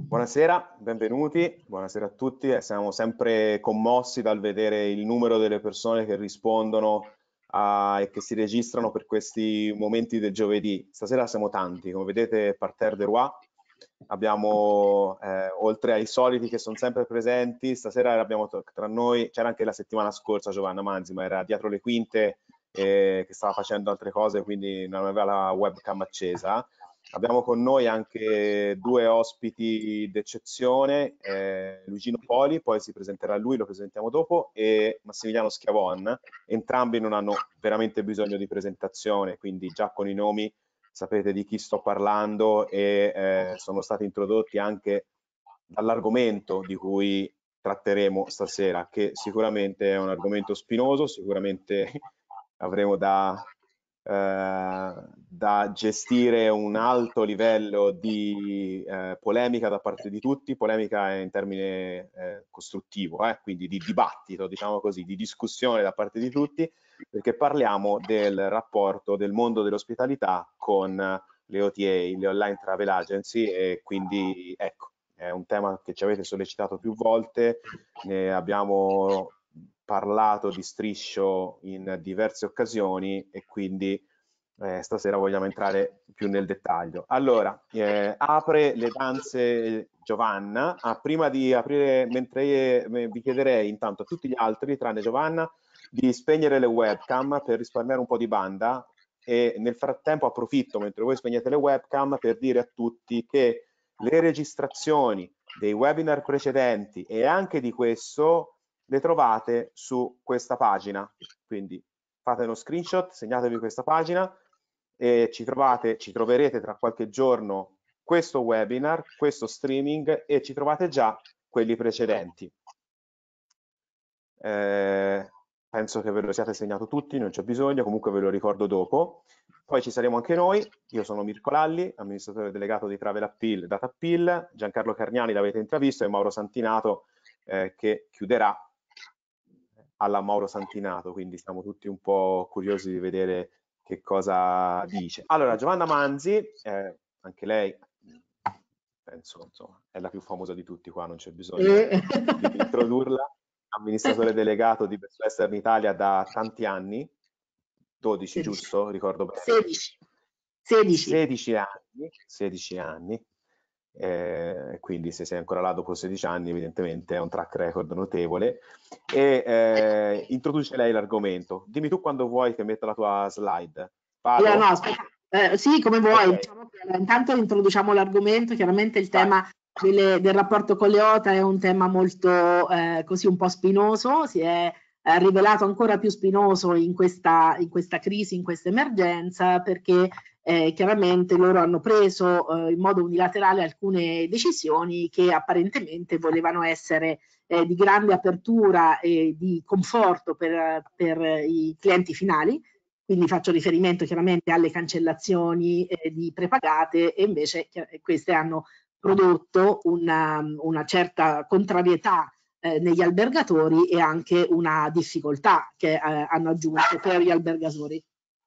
Buonasera, benvenuti, buonasera a tutti. Siamo sempre commossi dal vedere il numero delle persone che rispondono e che si registrano per questi momenti del giovedì. Stasera siamo tanti, come vedete, parterre de roi. Abbiamo, oltre ai soliti che sono sempre presenti, stasera abbiamo tra noi, c'era anche la settimana scorsa Giovanna Manzi, ma era dietro le quinte che stava facendo altre cose, quindi non aveva la webcam accesa. Abbiamo con noi anche due ospiti d'eccezione, Luigino Poli, poi si presenterà lui, lo presentiamo dopo, e Massimiliano Schiavon. Entrambi non hanno veramente bisogno di presentazione, quindi già con i nomi sapete di chi sto parlando e sono stati introdotti anche dall'argomento di cui tratteremo stasera, che sicuramente è un argomento spinoso, sicuramente avremo da gestire un alto livello di polemica da parte di tutti, polemica in termine costruttivo, quindi di dibattito, diciamo così, di discussione da parte di tutti, perché parliamo del rapporto del mondo dell'ospitalità con le OTA, le Online Travel Agency, e quindi ecco, è un tema che ci avete sollecitato più volte, ne abbiamo parlato di striscio in diverse occasioni e quindi stasera vogliamo entrare più nel dettaglio. Allora, apre le danze Giovanna. Prima di aprire, mentre vi chiederei intanto a tutti gli altri, tranne Giovanna, di spegnere le webcam per risparmiare un po' di banda, e nel frattempo approfitto, mentre voi spegnete le webcam, per dire a tutti che le registrazioni dei webinar precedenti e anche di questo le trovate su questa pagina, quindi fate uno screenshot, segnatevi questa pagina e ci troverete tra qualche giorno questo webinar, questo streaming, e ci trovate già quelli precedenti. Penso che ve lo siate segnato tutti, non c'è bisogno, comunque ve lo ricordo dopo. Poi ci saremo anche noi. Io sono Mirko Lalli, amministratore delegato di Travel Appeal, Data Appeal. Giancarlo Carniani l'avete intravisto, e Mauro Santinato che chiuderà alla Mauro Santinato, quindi siamo tutti un po' curiosi di vedere che cosa dice. Allora, Giovanna Manzi, anche lei penso insomma è la più famosa di tutti qua, non c'è bisogno di introdurla. Amministratore delegato di Best Western Italia da tanti anni, 12 giusto? Ricordo bene. 16 anni. Quindi se sei ancora là dopo 16 anni evidentemente è un track record notevole, e introduce lei l'argomento. Dimmi tu quando vuoi che metta la tua slide. Vado? No, aspetta. Sì, come vuoi. Okay. Diciamo che intanto introduciamo l'argomento. Chiaramente il tema del rapporto con le OTA è un tema molto così un po' spinoso, si è rivelato ancora più spinoso in questa crisi, in questa emergenza, perché chiaramente loro hanno preso in modo unilaterale alcune decisioni che apparentemente volevano essere di grande apertura e di conforto per i clienti finali. Quindi faccio riferimento chiaramente alle cancellazioni di prepagate, e invece queste hanno prodotto una certa contrarietà negli albergatori e anche una difficoltà che hanno aggiunto per gli albergatori.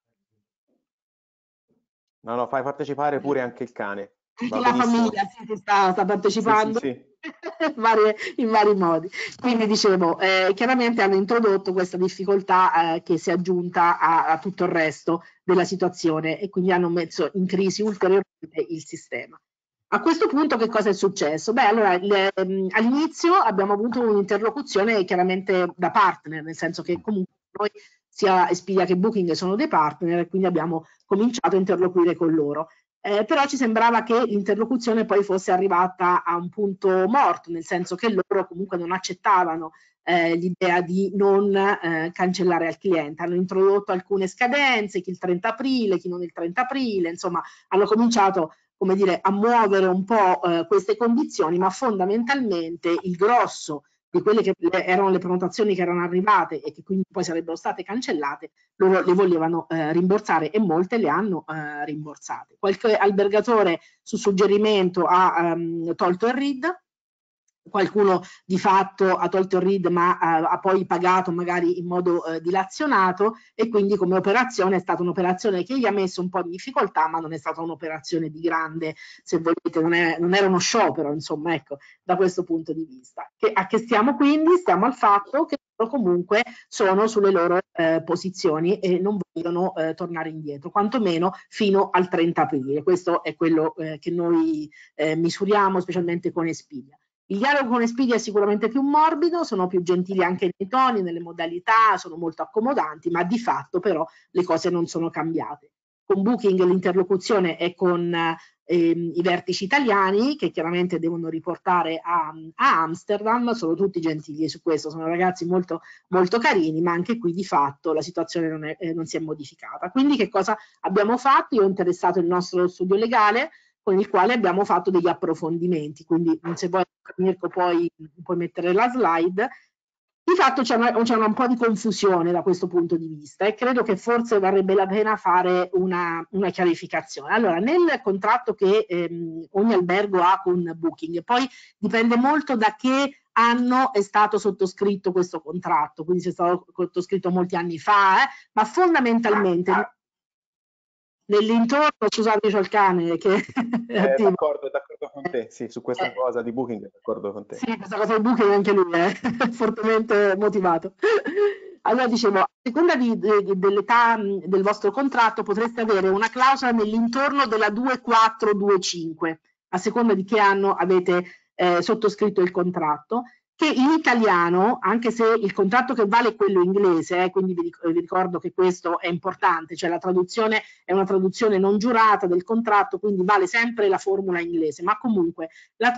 No, fai partecipare pure anche il cane. Anche la famiglia si sta partecipando. Sì. in vari modi. Quindi dicevo, chiaramente hanno introdotto questa difficoltà che si è aggiunta a tutto il resto della situazione, e quindi hanno messo in crisi ulteriormente il sistema. A questo punto che cosa è successo? Beh, allora all'inizio abbiamo avuto un'interlocuzione chiaramente da partner, nel senso che comunque noi sia Expedia che Booking sono dei partner, e quindi abbiamo cominciato a interloquire con loro. Però ci sembrava che l'interlocuzione poi fosse arrivata a un punto morto, nel senso che loro comunque non accettavano l'idea di non cancellare al cliente. Hanno introdotto alcune scadenze, chi il 30 aprile, chi non il 30 aprile, insomma hanno cominciato, come dire, a muovere un po' queste condizioni, ma fondamentalmente il grosso di quelle che erano le prenotazioni che erano arrivate e che quindi poi sarebbero state cancellate, loro le volevano rimborsare, e molte le hanno rimborsate. Qualche albergatore su suggerimento ha tolto il RID, qualcuno di fatto ha tolto il RID ma ha poi pagato magari in modo dilazionato, e quindi come operazione è stata un'operazione che gli ha messo un po' di difficoltà, ma non è stata un'operazione di grande, se volete, non era uno sciopero, insomma, ecco, da questo punto di vista. A che stiamo quindi? Stiamo al fatto che comunque sono sulle loro posizioni e non vogliono tornare indietro, quantomeno fino al 30 aprile. Questo è quello che noi misuriamo, specialmente con Expedia. Il dialogo con Expedia è sicuramente più morbido, sono più gentili anche nei toni, nelle modalità, sono molto accomodanti, ma di fatto però le cose non sono cambiate. Con Booking l'interlocuzione è con i vertici italiani, che chiaramente devono riportare a Amsterdam, sono tutti gentili su questo, sono ragazzi molto, molto carini, ma anche qui di fatto la situazione non si è modificata. Quindi che cosa abbiamo fatto? Io ho interessato il nostro studio legale, con il quale abbiamo fatto degli approfondimenti, quindi se vuoi Mirko puoi mettere la slide. Di fatto c'è un po' di confusione da questo punto di vista e credo che forse varrebbe la pena fare una chiarificazione. Allora, nel contratto che ogni albergo ha con Booking, poi dipende molto da che anno è stato sottoscritto questo contratto, quindi se è stato sottoscritto molti anni fa, ma fondamentalmente nell'intorno, scusate, c'ho il cane che è attivo. D'accordo con te, sì, su questa cosa di Booking è d'accordo con te. Sì, questa cosa di Booking anche lui è fortemente motivato. Allora dicevo, a seconda dell'età del vostro contratto potreste avere una clausola nell'intorno della 2425, a seconda di che anno avete sottoscritto il contratto, che in italiano, anche se il contratto che vale è quello inglese, quindi vi ricordo che questo è importante, cioè la traduzione è una traduzione non giurata del contratto, quindi vale sempre la formula inglese, ma comunque la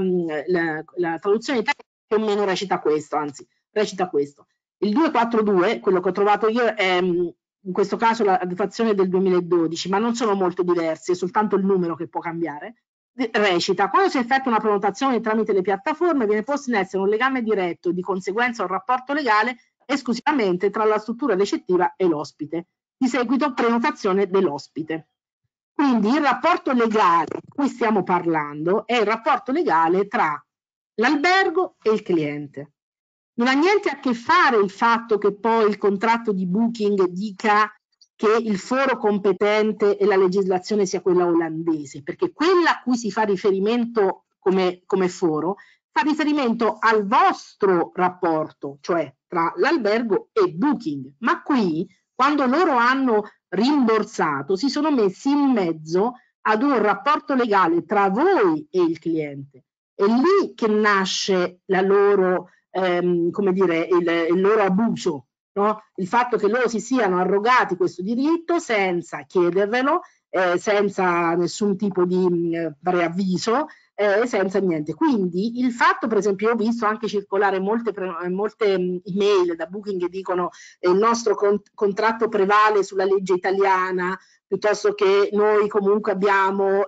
traduzione italiana più o meno recita questo, anzi recita questo. Il 242, quello che ho trovato io, è in questo caso la datazione del 2012, ma non sono molto diversi, è soltanto il numero che può cambiare. Recita: quando si effettua una prenotazione tramite le piattaforme viene posto in essere un legame diretto e di conseguenza un rapporto legale esclusivamente tra la struttura recettiva e l'ospite. Di seguito prenotazione dell'ospite. Quindi il rapporto legale di cui stiamo parlando è il rapporto legale tra l'albergo e il cliente. Non ha niente a che fare il fatto che poi il contratto di Booking dica che il foro competente e la legislazione sia quella olandese, perché quella a cui si fa riferimento come foro fa riferimento al vostro rapporto, cioè tra l'albergo e Booking, ma qui quando loro hanno rimborsato si sono messi in mezzo ad un rapporto legale tra voi e il cliente. È lì che nasce la loro, come dire, il loro abuso, no? Il fatto che loro si siano arrogati questo diritto senza chiedervelo, senza nessun tipo di preavviso, senza niente. Quindi il fatto, per esempio, io ho visto anche circolare molte email da Booking che dicono il nostro contratto prevale sulla legge italiana, piuttosto che noi comunque abbiamo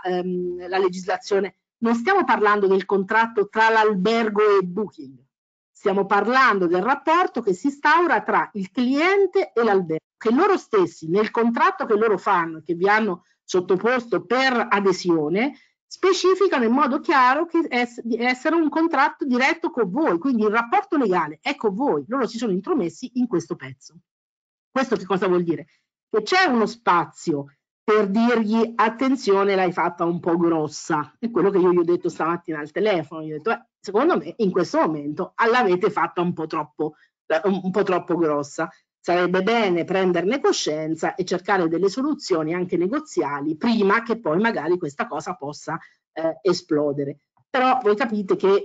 la legislazione. Non stiamo parlando del contratto tra l'albergo e Booking, stiamo parlando del rapporto che si instaura tra il cliente e l'albergo, che loro stessi nel contratto che loro fanno, che vi hanno sottoposto per adesione, specificano in modo chiaro che essere un contratto diretto con voi, quindi il rapporto legale è con voi, loro si sono intromessi in questo pezzo. Questo che cosa vuol dire? Che c'è uno spazio per dirgli attenzione, l'hai fatta un po' grossa, è quello che io gli ho detto stamattina al telefono, gli ho detto secondo me in questo momento l'avete fatta un po' troppo grossa, sarebbe bene prenderne coscienza e cercare delle soluzioni anche negoziali prima che poi magari questa cosa possa esplodere. Però voi capite che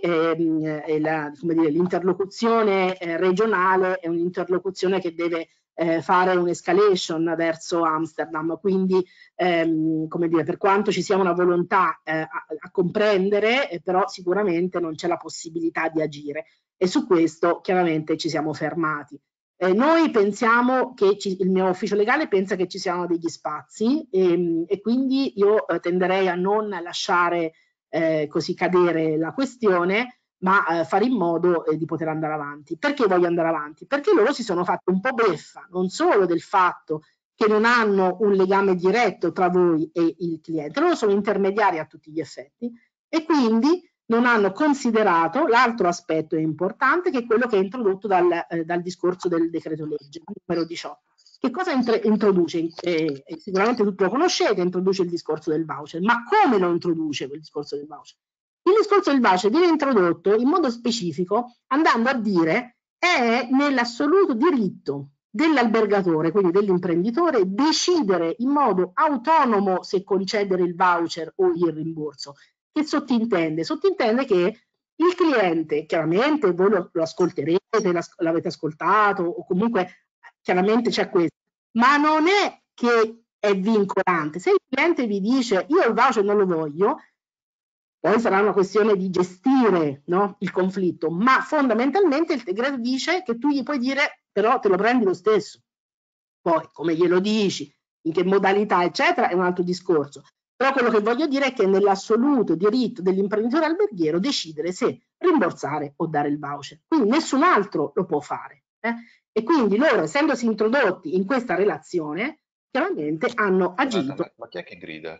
l'interlocuzione regionale è un'interlocuzione che deve fare un'escalation verso Amsterdam, quindi come dire, per quanto ci sia una volontà a comprendere, però sicuramente non c'è la possibilità di agire e su questo chiaramente ci siamo fermati. Noi pensiamo che il mio ufficio legale pensa che ci siano degli spazi e quindi io tenderei a non lasciare così cadere la questione, ma fare in modo di poter andare avanti. Perché voglio andare avanti? Perché loro si sono fatti un po' beffa, non solo del fatto che non hanno un legame diretto tra voi e il cliente, loro sono intermediari a tutti gli effetti e quindi non hanno considerato l'altro aspetto importante, che è quello che è introdotto dal discorso del decreto legge numero 18. Che cosa introduce? Sicuramente tutti lo conoscete, introduce il discorso del voucher, ma come lo introduce quel discorso del voucher? Il discorso del voucher viene introdotto in modo specifico andando a dire è nell'assoluto diritto dell'albergatore, quindi dell'imprenditore, decidere in modo autonomo se concedere il voucher o il rimborso. Che sottintende? Sottintende che il cliente, chiaramente voi lo ascolterete, l'avete ascoltato o comunque chiaramente c'è questo, ma non è che è vincolante. Se il cliente vi dice io il voucher non lo voglio, poi sarà una questione di gestire, no, il conflitto, ma fondamentalmente il decreto dice che tu gli puoi dire però te lo prendi lo stesso. Poi come glielo dici, in che modalità eccetera è un altro discorso. Però quello che voglio dire è che è nell'assoluto diritto dell'imprenditore alberghiero decidere se rimborsare o dare il voucher. Quindi nessun altro lo può fare. E quindi loro, essendosi introdotti in questa relazione, chiaramente hanno agito. Ma chi è che grida?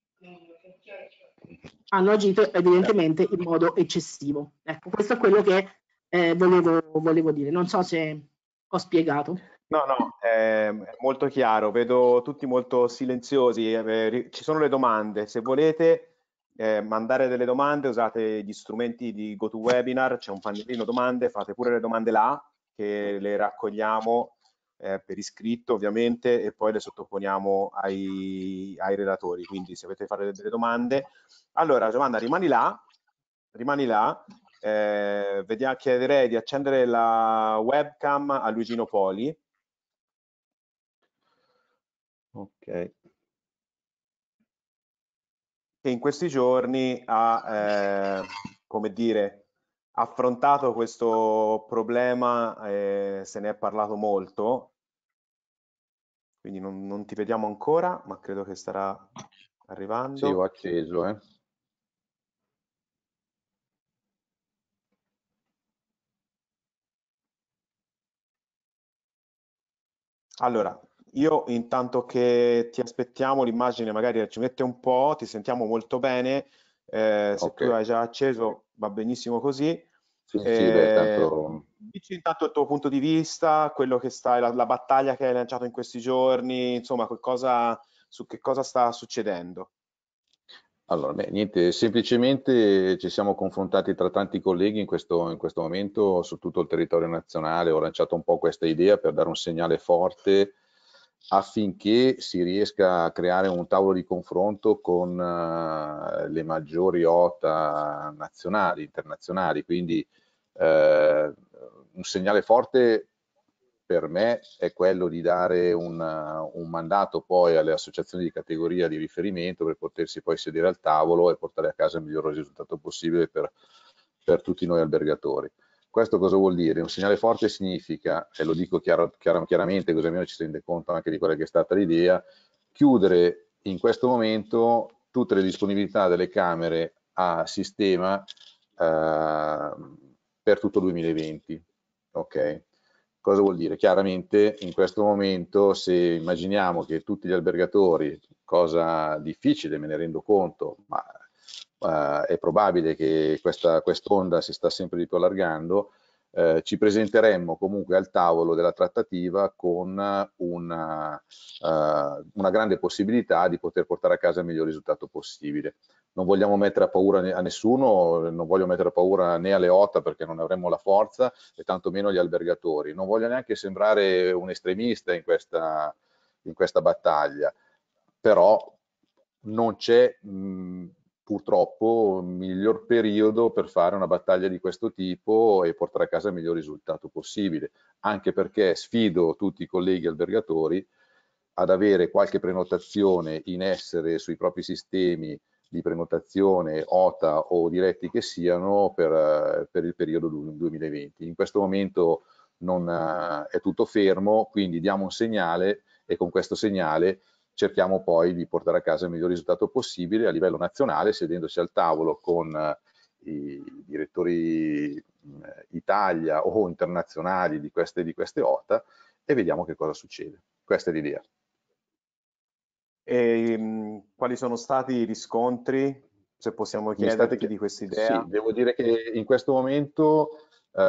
Hanno agito evidentemente in modo eccessivo. Ecco, questo è quello che volevo dire. Non so se ho spiegato. No, è molto chiaro, vedo tutti molto silenziosi, ci sono le domande, se volete mandare delle domande usate gli strumenti di GoToWebinar, c'è un pannellino domande, fate pure le domande là, che le raccogliamo per iscritto ovviamente e poi le sottoponiamo ai relatori, quindi se avete fare delle domande. Allora Giovanna rimani là, chiederei di accendere la webcam a Luigino Poli. Ok. Che in questi giorni ha, come dire, affrontato questo problema, se ne è parlato molto, quindi non ti vediamo ancora, ma credo che starà arrivando. Sì, ho acceso, Allora, io intanto che ti aspettiamo, l'immagine magari ci mette un po', ti sentiamo molto bene, se Ok. tu hai già acceso va benissimo così. Sì, beh, tanto... Dici intanto il tuo punto di vista, quello che sta, la battaglia che hai lanciato in questi giorni, insomma, su che cosa sta succedendo. Allora, beh, niente, semplicemente ci siamo confrontati tra tanti colleghi in questo momento su tutto il territorio nazionale. Ho lanciato un po' questa idea per dare un segnale forte affinché si riesca a creare un tavolo di confronto con le maggiori OTA nazionali, internazionali. Quindi un segnale forte per me è quello di dare un mandato poi alle associazioni di categoria di riferimento per potersi poi sedere al tavolo e portare a casa il miglior risultato possibile per tutti noi albergatori. Questo cosa vuol dire? Un segnale forte significa, e lo dico chiaramente così almeno ci si rende conto anche di quella che è stata l'idea, chiudere in questo momento tutte le disponibilità delle camere a sistema per tutto il 2020. Ok? Cosa vuol dire? Chiaramente in questo momento, se immaginiamo che tutti gli albergatori, cosa difficile, me ne rendo conto, ma è probabile che questa onda si sta sempre di più allargando, ci presenteremmo comunque al tavolo della trattativa con una grande possibilità di poter portare a casa il miglior risultato possibile. Non vogliamo mettere a paura a nessuno, non voglio mettere a paura né alle OTA perché non avremo la forza e tantomeno agli albergatori. Non voglio neanche sembrare un estremista in questa battaglia, però non c'è purtroppo miglior periodo per fare una battaglia di questo tipo e portare a casa il miglior risultato possibile, anche perché sfido tutti i colleghi albergatori ad avere qualche prenotazione in essere sui propri sistemi di prenotazione OTA o diretti che siano per il periodo 2020. In questo momento è tutto fermo, quindi diamo un segnale e con questo segnale cerchiamo poi di portare a casa il miglior risultato possibile a livello nazionale, sedendosi al tavolo con i direttori Italia o internazionali di queste OTA e vediamo che cosa succede. Questa è l'idea. E, quali sono stati i riscontri se possiamo chiederti di questa idea. Sì, devo dire che in questo momento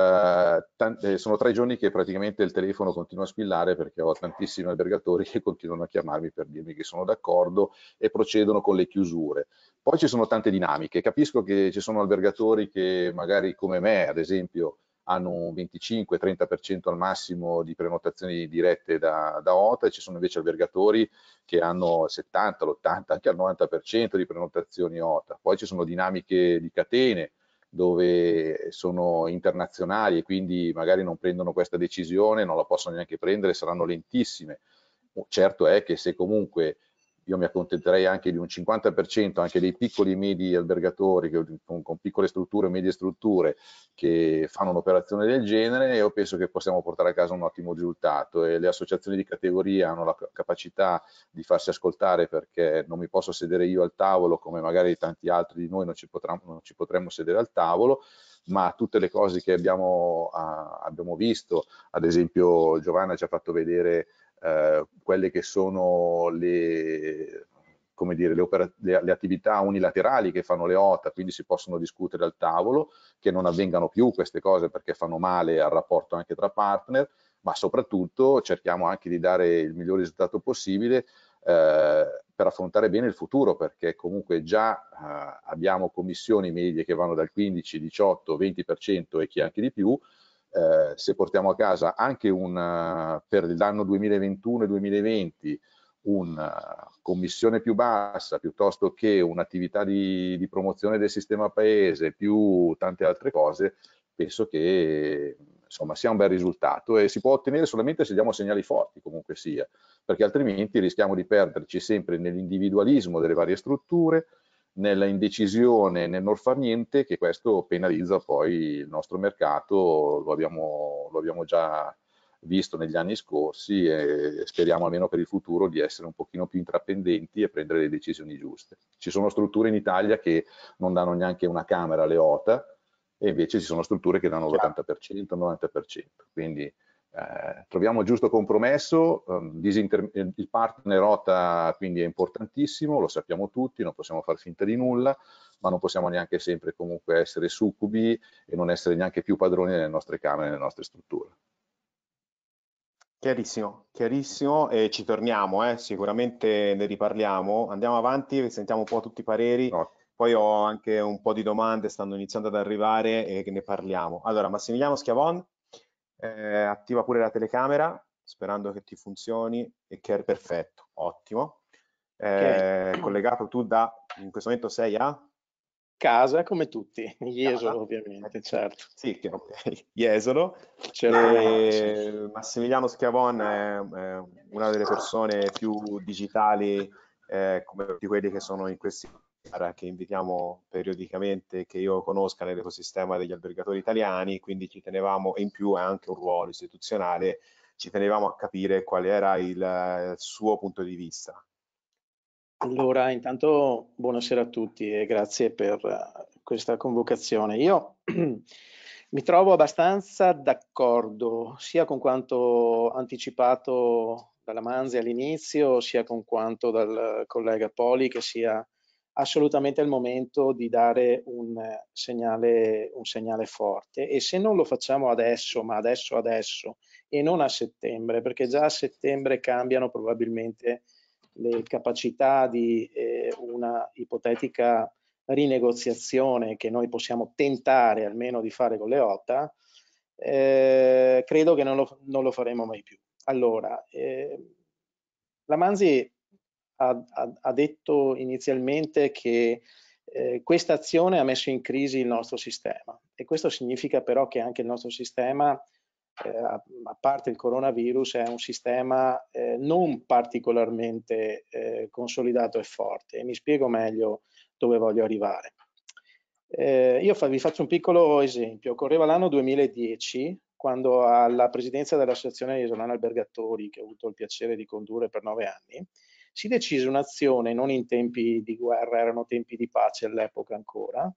sono 3 giorni che praticamente il telefono continua a squillare, perché ho tantissimi albergatori che continuano a chiamarmi per dirmi che sono d'accordo e procedono con le chiusure. Poi ci sono tante dinamiche, capisco che ci sono albergatori che magari come me, ad esempio, hanno un 25-30% al massimo di prenotazioni dirette da OTA, e ci sono invece albergatori che hanno il 70, l'80, anche al 90% di prenotazioni OTA. Poi ci sono dinamiche di catene dove sono internazionali e quindi magari non prendono questa decisione, non la possono neanche prendere, saranno lentissime. Certo è che se comunque io mi accontenterei anche di un 50% anche dei piccoli e medi albergatori con piccole strutture o medie strutture che fanno un'operazione del genere, io penso che possiamo portare a casa un ottimo risultato, e le associazioni di categoria hanno la capacità di farsi ascoltare, perché non mi posso sedere io al tavolo come magari tanti altri di noi non ci potremmo sedere al tavolo, ma tutte le cose che abbiamo visto, ad esempio Giovanna ci ha fatto vedere quelle che sono come dire, le attività unilaterali che fanno le OTA, quindi si possono discutere al tavolo, che non avvengano più queste cose perché fanno male al rapporto anche tra partner, ma soprattutto cerchiamo anche di dare il miglior risultato possibile per affrontare bene il futuro, perché comunque già abbiamo commissioni medie che vanno dal 15, 18, 20% e chi anche di più. Se portiamo a casa anche per l'anno 2021 e 2020 una commissione più bassa, piuttosto che un'attività di promozione del sistema paese, più tante altre cose, penso che insomma sia un bel risultato, e si può ottenere solamente se diamo segnali forti, comunque sia, perché altrimenti rischiamo di perderci sempre nell'individualismo delle varie strutture, nella indecisione, nel non far niente, che questo penalizza poi il nostro mercato. Lo abbiamo già visto negli anni scorsi, e speriamo almeno per il futuro di essere un pochino più intraprendenti e prendere le decisioni giuste. Ci sono strutture in Italia che non danno neanche una camera alle OTA, e invece ci sono strutture che danno l'80%, il 90%. Quindi troviamo il giusto compromesso. Il partner OTA quindi è importantissimo, lo sappiamo tutti, non possiamo far finta di nulla, ma non possiamo neanche sempre comunque essere succubi e non essere neanche più padroni nelle nostre camere, nelle nostre strutture. Chiarissimo, chiarissimo, e ci torniamo, sicuramente ne riparliamo. Andiamo avanti, sentiamo un po' tutti i pareri, No. poi ho anche un po' di domande, stanno iniziando ad arrivare e ne parliamo. Allora, Massimiliano Schiavon, attiva pure la telecamera, sperando che ti funzioni e che è perfetto, ottimo. Okay. Collegato tu in questo momento sei a? Casa come tutti, Jesolo ovviamente, certo. Sì, ok, Jesolo. Certamente. Massimiliano Schiavon è una delle persone più digitali, come tutti quelli che sono in questi che invitiamo periodicamente, che io conosca nell'ecosistema degli albergatori italiani, quindi ci tenevamo, e in più è anche un ruolo istituzionale, ci tenevamo a capire qual era il suo punto di vista. Allora, intanto buonasera a tutti e grazie per questa convocazione. Io mi trovo abbastanza d'accordo sia con quanto anticipato dalla Manzi all'inizio, sia con quanto dal collega Poli, che sia assolutamente il momento di dare un segnale forte, e se non lo facciamo adesso, ma adesso e non a settembre, perché già a settembre cambiano probabilmente le capacità di una ipotetica rinegoziazione che noi possiamo tentare almeno di fare con le OTA, credo che non lo faremo mai più. Allora, la Manzi ha detto inizialmente che questa azione ha messo in crisi il nostro sistema, e questo significa però che anche il nostro sistema, a parte il coronavirus, è un sistema non particolarmente consolidato e forte, e mi spiego meglio dove voglio arrivare. Io vi faccio un piccolo esempio. Correva l'anno 2010, quando alla presidenza dell'Associazione Isolana Albergatori, che ho avuto il piacere di condurre per 9 anni, si decise un'azione, non in tempi di guerra, erano tempi di pace all'epoca ancora,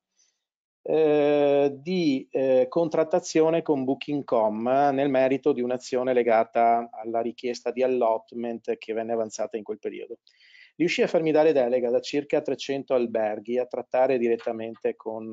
di contrattazione con Booking.com nel merito di un'azione legata alla richiesta di allotment che venne avanzata in quel periodo. riuscì a farmi dare delega da circa 300 alberghi a trattare direttamente con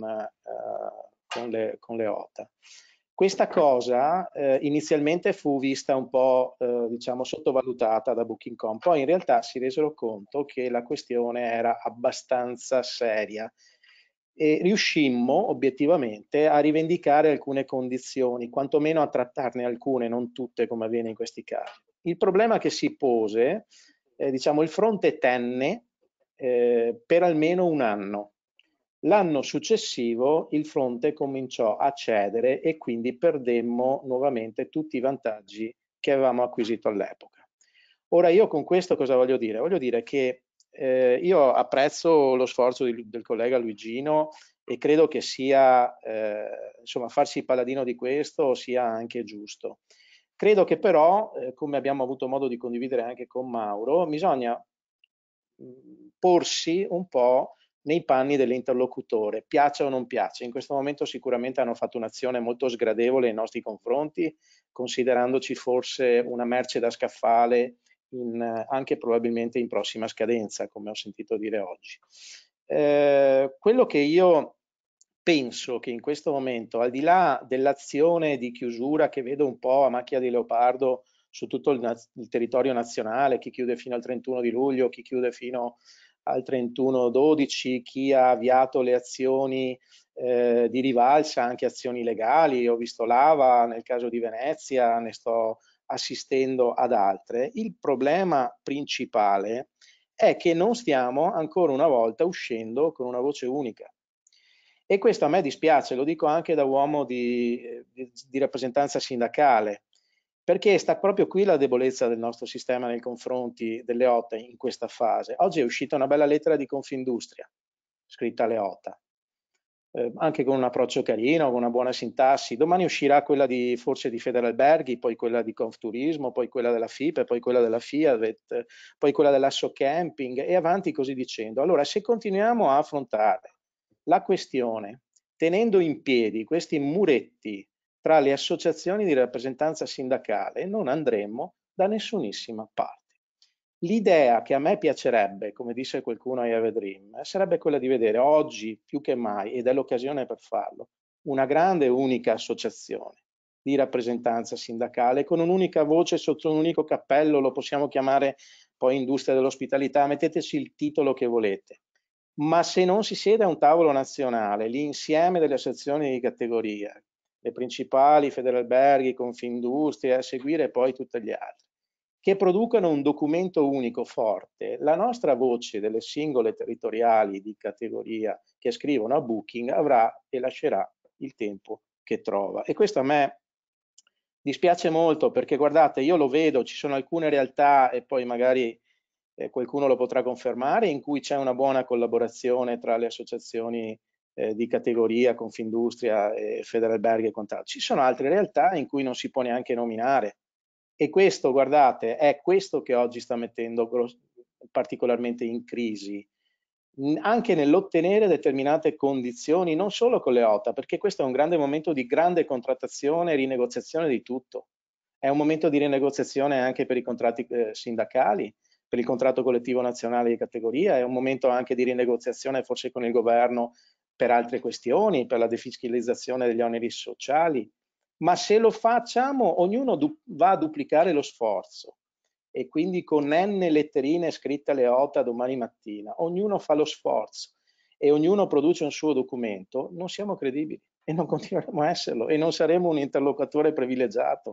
le OTA. Questa cosa inizialmente fu vista un po' diciamo sottovalutata da Booking.com, poi in realtà si resero conto che la questione era abbastanza seria e riuscimmo obiettivamente a rivendicare alcune condizioni, quantomeno a trattarne alcune, non tutte come avviene in questi casi. Il problema che si pose, diciamo il fronte tenne per almeno un anno. L'anno successivo il fronte cominciò a cedere e quindi perdemmo nuovamente tutti i vantaggi che avevamo acquisito all'epoca. Ora io con questo cosa voglio dire? Voglio dire che io apprezzo lo sforzo del collega Luigino e credo che sia, insomma, farsi paladino di questo sia anche giusto. Credo che però, come abbiamo avuto modo di condividere anche con Mauro, bisogna porsi un po' nei panni dell'interlocutore, piaccia o non piaccia. In questo momento sicuramente hanno fatto un'azione molto sgradevole nei nostri confronti, considerandoci forse una merce da scaffale anche probabilmente in prossima scadenza, come ho sentito dire oggi. Quello che io penso che in questo momento, al di là dell'azione di chiusura che vedo un po' a macchia di leopardo su tutto il territorio nazionale, chi chiude fino al 31 di luglio, chi chiude fino al 31/12, chi ha avviato le azioni di rivalsa, anche azioni legali, ho visto l'AVA nel caso di Venezia, ne sto assistendo ad altre. Il problema principale è che non stiamo ancora una volta uscendo con una voce unica. E questo a me dispiace, lo dico anche da uomo di rappresentanza sindacale, perché sta proprio qui la debolezza del nostro sistema nei confronti delle OTA in questa fase. Oggi è uscita una bella lettera di Confindustria, scritta alle OTA, anche con un approccio carino, con una buona sintassi. Domani uscirà quella forse di Federalberghi, poi quella di Confturismo, poi quella della FIPE, poi quella della Fiat, poi quella dell'Asso Camping e avanti così dicendo. Allora, se continuiamo a affrontare la questione tenendo in piedi questi muretti tra le associazioni di rappresentanza sindacale, non andremo da nessunissima parte. L'idea che a me piacerebbe, come disse qualcuno a Have a Dream, sarebbe quella di vedere oggi più che mai, ed è l'occasione per farlo, una grande unica associazione di rappresentanza sindacale con un'unica voce sotto un unico cappello, lo possiamo chiamare poi industria dell'ospitalità, metteteci il titolo che volete. Ma se non si siede a un tavolo nazionale, l'insieme delle associazioni di categoria, le principali, Federalberghi, Confindustria, a seguire poi tutti gli altri, che producano un documento unico forte, la nostra voce delle singole territoriali di categoria che scrivono a Booking avrà e lascerà il tempo che trova. E questo a me dispiace molto perché guardate, io lo vedo, ci sono alcune realtà e poi magari qualcuno lo potrà confermare, in cui c'è una buona collaborazione tra le associazioni di categoria, Confindustria, Federalberghi e quant'altro. Ci sono altre realtà in cui non si può neanche nominare e questo, guardate, è questo che oggi sta mettendo particolarmente in crisi, anche nell'ottenere determinate condizioni, non solo con le OTA, perché questo è un grande momento di grande contrattazione e rinegoziazione di tutto. È un momento di rinegoziazione anche per i contratti sindacali, per il contratto collettivo nazionale di categoria, è un momento anche di rinegoziazione forse con il governo per altre questioni, per la defiscalizzazione degli oneri sociali, ma se lo facciamo ognuno va a duplicare lo sforzo e quindi con n letterine scritte alle OTA domani mattina, ognuno fa lo sforzo e ognuno produce un suo documento, non siamo credibili e non continueremo a esserlo e non saremo un interlocutore privilegiato.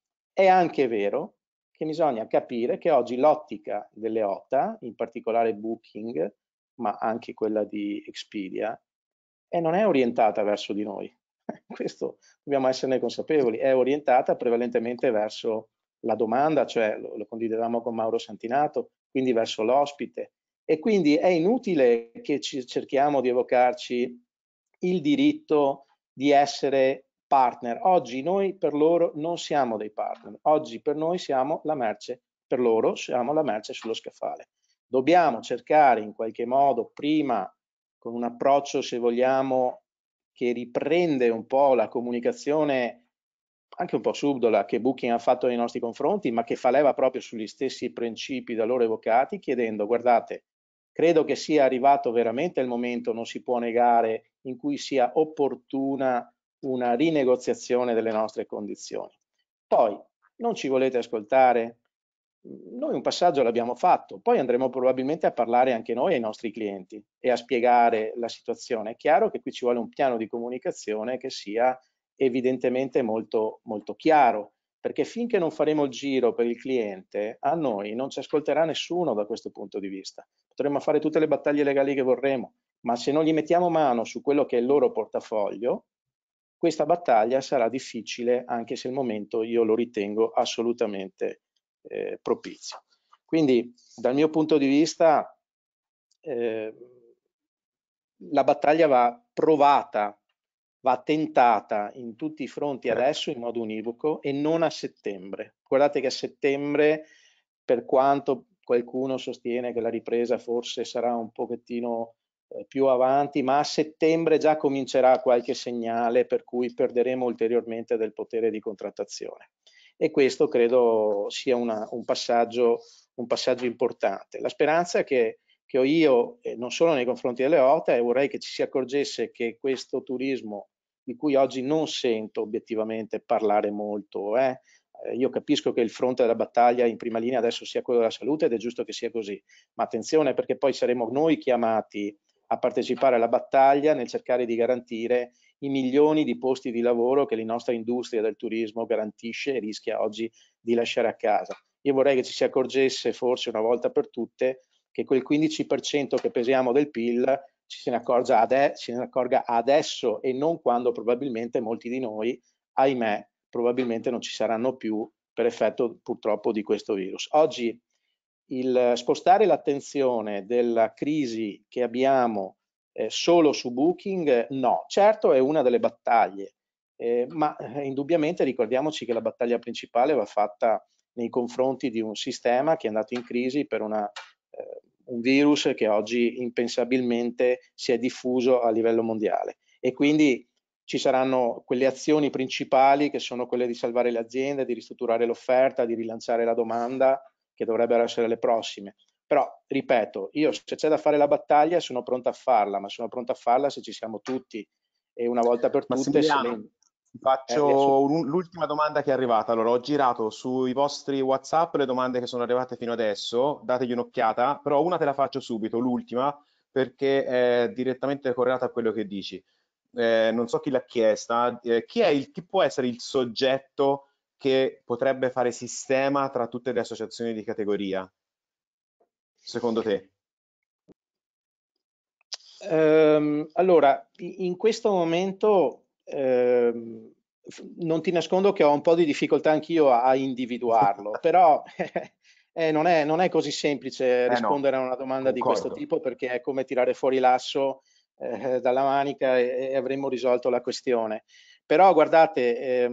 È anche vero che bisogna capire che oggi l'ottica delle OTA, in particolare Booking, ma anche quella di Expedia, non è orientata verso di noi. Questo dobbiamo esserne consapevoli, è orientata prevalentemente verso la domanda, cioè lo condividevamo con Mauro Santinato, quindi verso l'ospite. E quindi è inutile che cerchiamo di evocarci il diritto di essere partner. Oggi noi per loro non siamo dei partner, oggi per noi siamo la merce, per loro siamo la merce sullo scaffale. Dobbiamo cercare in qualche modo, prima con un approccio, se vogliamo, che riprende un po' la comunicazione anche un po' subdola che Booking ha fatto nei nostri confronti, ma che fa leva proprio sugli stessi principi da loro evocati, chiedendo: guardate, credo che sia arrivato veramente il momento, non si può negare, in cui sia opportuna una rinegoziazione delle nostre condizioni. Poi, non ci volete ascoltare? Noi un passaggio l'abbiamo fatto, poi andremo probabilmente a parlare anche noi ai nostri clienti e a spiegare la situazione. È chiaro che qui ci vuole un piano di comunicazione che sia evidentemente molto, molto chiaro, perché finché non faremo il giro per il cliente, a noi non ci ascolterà nessuno da questo punto di vista. Potremmo fare tutte le battaglie legali che vorremmo, ma se non gli mettiamo mano su quello che è il loro portafoglio, questa battaglia sarà difficile, anche se il momento io lo ritengo assolutamente propizio. Quindi dal mio punto di vista la battaglia va provata, va tentata in tutti i fronti adesso in modo univoco e non a settembre. Guardate che a settembre, per quanto qualcuno sostiene che la ripresa forse sarà un pochettino più avanti, ma a settembre già comincerà qualche segnale per cui perderemo ulteriormente del potere di contrattazione. E questo credo sia un passaggio importante. La speranza che ho io, non solo nei confronti delle OTA, e vorrei che ci si accorgesse che questo turismo, di cui oggi non sento obiettivamente parlare molto, io capisco che il fronte della battaglia in prima linea adesso sia quello della salute ed è giusto che sia così, ma attenzione, perché poi saremo noi chiamati a partecipare alla battaglia nel cercare di garantire i milioni di posti di lavoro che la nostra industria del turismo garantisce e rischia oggi di lasciare a casa. Io vorrei che ci si accorgesse forse una volta per tutte che quel 15% che pesiamo del PIL se ne accorga adesso e non quando probabilmente molti di noi, ahimè, probabilmente non ci saranno più per effetto purtroppo di questo virus. Oggi il spostare l'attenzione della crisi che abbiamo solo su Booking, no, certo è una delle battaglie, ma indubbiamente ricordiamoci che la battaglia principale va fatta nei confronti di un sistema che è andato in crisi per un virus che oggi impensabilmente si è diffuso a livello mondiale e quindi ci saranno quelle azioni principali che sono quelle di salvare le aziende, di ristrutturare l'offerta, di rilanciare la domanda, che dovrebbero essere le prossime. Però, ripeto, io se c'è da fare la battaglia sono pronta a farla, ma sono pronta a farla se ci siamo tutti e una volta per tutte... Faccio l'ultima domanda che è arrivata. Allora, ho girato sui vostri WhatsApp le domande che sono arrivate fino adesso, dategli un'occhiata, però una te la faccio subito, l'ultima, perché è direttamente correlata a quello che dici. Non so chi l'ha chiesta. Chi può essere il soggetto che potrebbe fare sistema tra tutte le associazioni di categoria, secondo te? Allora, in questo momento non ti nascondo che ho un po' di difficoltà anch'io a individuarlo, però non è così semplice rispondere a una domanda di questo tipo, perché è come tirare fuori l'asso dalla manica e avremmo risolto la questione. Però guardate,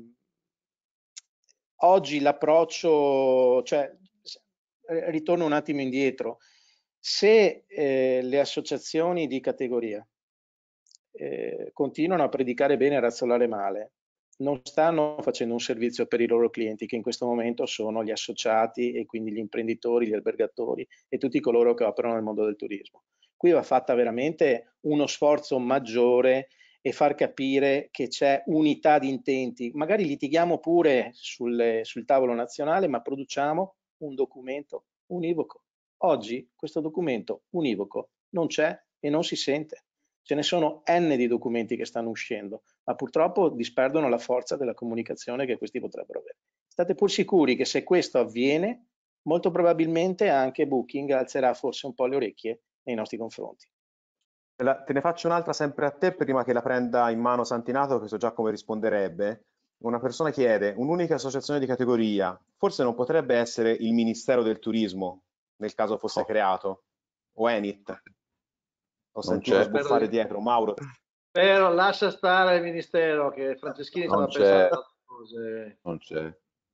oggi l'approccio, cioè ritorno un attimo indietro, se le associazioni di categoria continuano a predicare bene e razzolare male, non stanno facendo un servizio per i loro clienti, che in questo momento sono gli associati e quindi gli imprenditori, gli albergatori e tutti coloro che operano nel mondo del turismo. Qui va fatta veramente uno sforzo maggiore e far capire che c'è unità di intenti. Magari litighiamo pure sul tavolo nazionale, ma produciamo un documento univoco. Oggi questo documento univoco non c'è e non si sente. Ce ne sono N di documenti che stanno uscendo, ma purtroppo disperdono la forza della comunicazione che questi potrebbero avere. State pur sicuri che se questo avviene, molto probabilmente anche Booking alzerà forse un po' le orecchie nei nostri confronti. Te ne faccio un'altra sempre a te prima che la prenda in mano Santinato, che so già come risponderebbe. Una persona chiede, un'unica associazione di categoria, forse non potrebbe essere il Ministero del Turismo, nel caso fosse creato, o Enit? Ho sentito sbuffare dietro, Mauro. Però lascia stare il Ministero, che Franceschini stava pensando ad altre cose. Non c'è.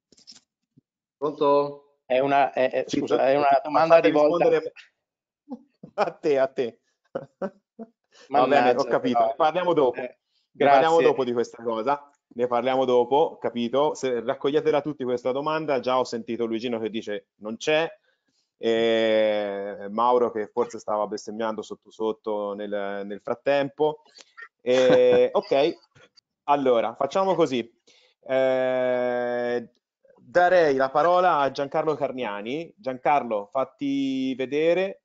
Pronto? Scusa, è una domanda rivolta a te. Mannaggia, Va bene, ho capito, però. ne parliamo dopo. Ne Grazie. parliamo dopo di questa cosa. ne parliamo dopo, capito? Se raccoglietela tutti questa domanda, già ho sentito Luigino che dice non c'è, e Mauro che forse stava bestemmiando sotto sotto nel frattempo. Ok, allora facciamo così. Darei la parola a Giancarlo Carniani. Giancarlo, fatti vedere.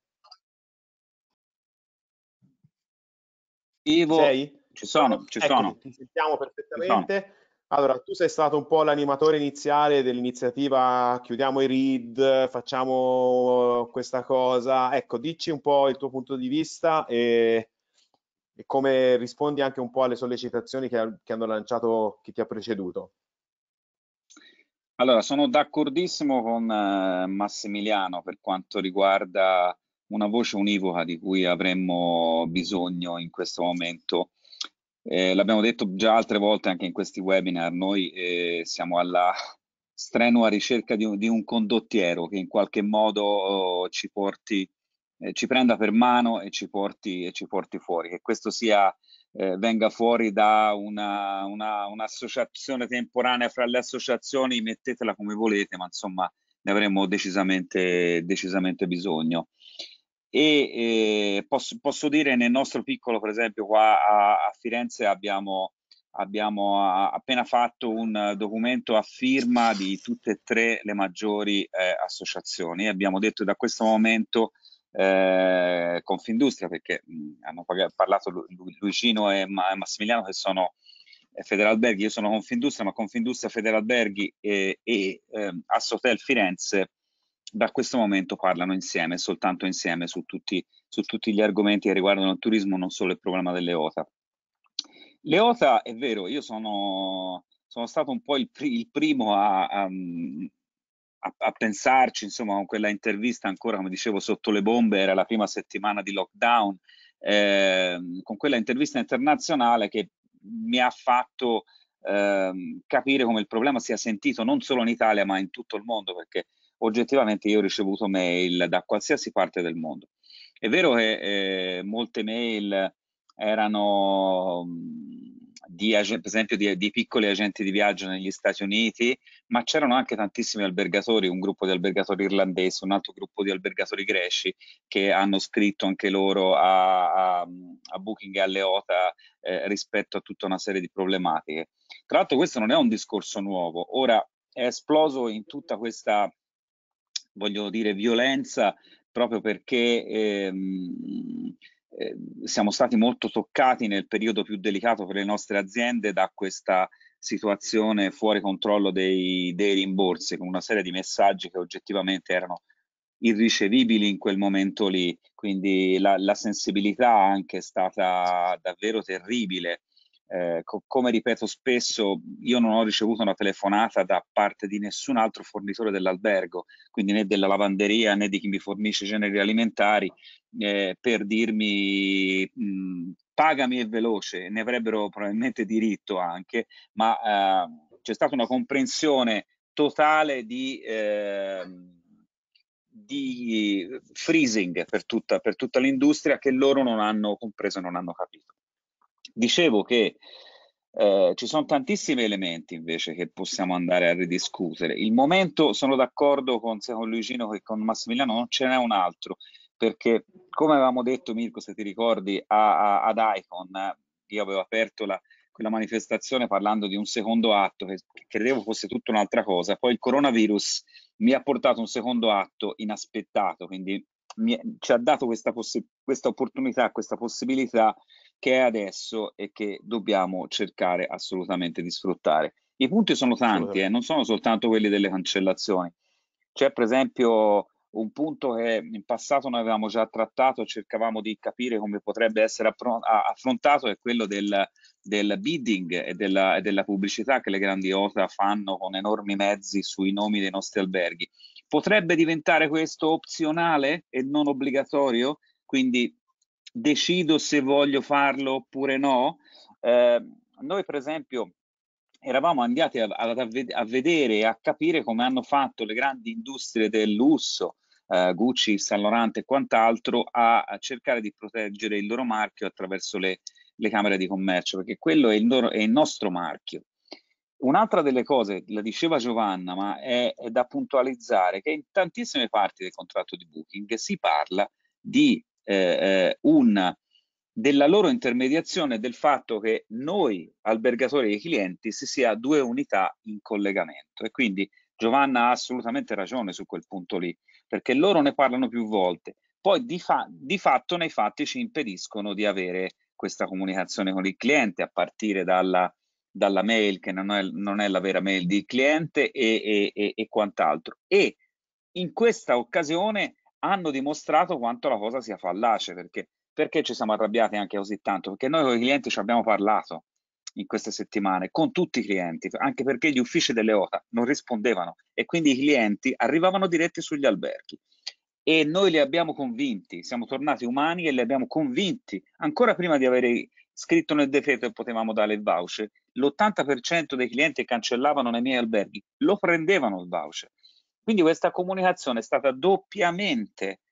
Ivo, Sei? ci sono. Ti sentiamo perfettamente. Allora, tu sei stato un po' l'animatore iniziale dell'iniziativa Chiudiamo i RID, facciamo questa cosa. Ecco, dici un po' il tuo punto di vista e come rispondi anche un po' alle sollecitazioni che hanno lanciato chi ti ha preceduto. Allora, sono d'accordissimo con Massimiliano per quanto riguarda una voce univoca di cui avremmo bisogno in questo momento. L'abbiamo detto già altre volte anche in questi webinar, noi siamo alla strenua ricerca di un condottiero che in qualche modo ci prenda per mano e ci porti fuori, che questo venga fuori da un'associazione temporanea fra le associazioni, mettetela come volete, ma insomma ne avremo decisamente bisogno. E posso dire nel nostro piccolo, per esempio qua a Firenze abbiamo appena fatto un documento a firma di tutte e tre le maggiori associazioni. Abbiamo detto da questo momento Confindustria, perché hanno parlato Luigino e Massimiliano che sono Federalberghi, io sono Confindustria, ma Confindustria, Federalberghi e Assotel Firenze da questo momento parlano insieme, soltanto insieme su tutti gli argomenti che riguardano il turismo, non solo il problema delle OTA. Le OTA, è vero, io sono stato un po' il primo a pensarci, insomma, con quella intervista ancora, come dicevo, sotto le bombe, era la prima settimana di lockdown, con quella intervista internazionale che mi ha fatto capire come il problema sia sentito non solo in Italia ma in tutto il mondo, perché oggettivamente io ho ricevuto mail da qualsiasi parte del mondo. È vero che molte mail erano per esempio di piccoli agenti di viaggio negli Stati Uniti, ma c'erano anche tantissimi albergatori, un gruppo di albergatori irlandesi, un altro gruppo di albergatori greci che hanno scritto anche loro a Booking e alle OTA rispetto a tutta una serie di problematiche. Tra l'altro questo non è un discorso nuovo, ora è esploso in tutta questa, voglio dire, violenza proprio perché siamo stati molto toccati nel periodo più delicato per le nostre aziende da questa situazione fuori controllo dei rimborsi, con una serie di messaggi che oggettivamente erano irricevibili in quel momento lì, quindi la sensibilità anche è stata davvero terribile. Come ripeto spesso, io non ho ricevuto una telefonata da parte di nessun altro fornitore dell'albergo, quindi né della lavanderia né di chi mi fornisce generi alimentari, per dirmi pagami e veloce, ne avrebbero probabilmente diritto anche, ma c'è stata una comprensione totale di freezing per tutta l'industria che loro non hanno compreso e non hanno capito. Dicevo che ci sono tantissimi elementi invece che possiamo andare a ridiscutere. Il momento, sono d'accordo sia con Luigino che con Massimiliano, non ce n'è un altro, perché come avevamo detto, Mirko, se ti ricordi, ad Icon, io avevo aperto quella manifestazione parlando di un secondo atto che credevo fosse tutta un'altra cosa, poi il coronavirus mi ha portato un secondo atto inaspettato, quindi ci ha dato questa opportunità, questa possibilità che è adesso e che dobbiamo cercare assolutamente di sfruttare. I punti sono tanti, non sono soltanto quelli delle cancellazioni. C'è per esempio un punto che in passato noi avevamo già trattato, cercavamo di capire come potrebbe essere affrontato, è quello del bidding e della pubblicità che le grandi OTA fanno con enormi mezzi sui nomi dei nostri alberghi. Potrebbe diventare questo opzionale e non obbligatorio? Quindi decido se voglio farlo oppure no. Noi per esempio eravamo andati a vedere e a capire come hanno fatto le grandi industrie del lusso, Gucci, Saint Laurent e quant'altro, a cercare di proteggere il loro marchio attraverso le camere di commercio, perché quello è il nostro marchio. Un'altra delle cose, la diceva Giovanna, ma è da puntualizzare, che in tantissime parti del contratto di Booking si parla di della loro intermediazione, del fatto che noi, albergatori e clienti, si sia due unità in collegamento. E quindi Giovanna ha assolutamente ragione su quel punto lì, perché loro ne parlano più volte. Poi di fatto nei fatti ci impediscono di avere questa comunicazione con il cliente, a partire dalla mail, che non è la vera mail di cliente, e quant'altro. E in questa occasione hanno dimostrato quanto la cosa sia fallace, perché ci siamo arrabbiati anche così tanto? Perché noi con i clienti ci abbiamo parlato in queste settimane, con tutti i clienti, anche perché gli uffici delle OTA non rispondevano e quindi i clienti arrivavano diretti sugli alberghi. E noi li abbiamo convinti, siamo tornati umani e li abbiamo convinti, ancora prima di avere scritto nel decreto che potevamo dare il voucher. L'80% dei clienti che cancellavano nei miei alberghi lo prendevano il voucher. Quindi questa comunicazione è stata doppiamente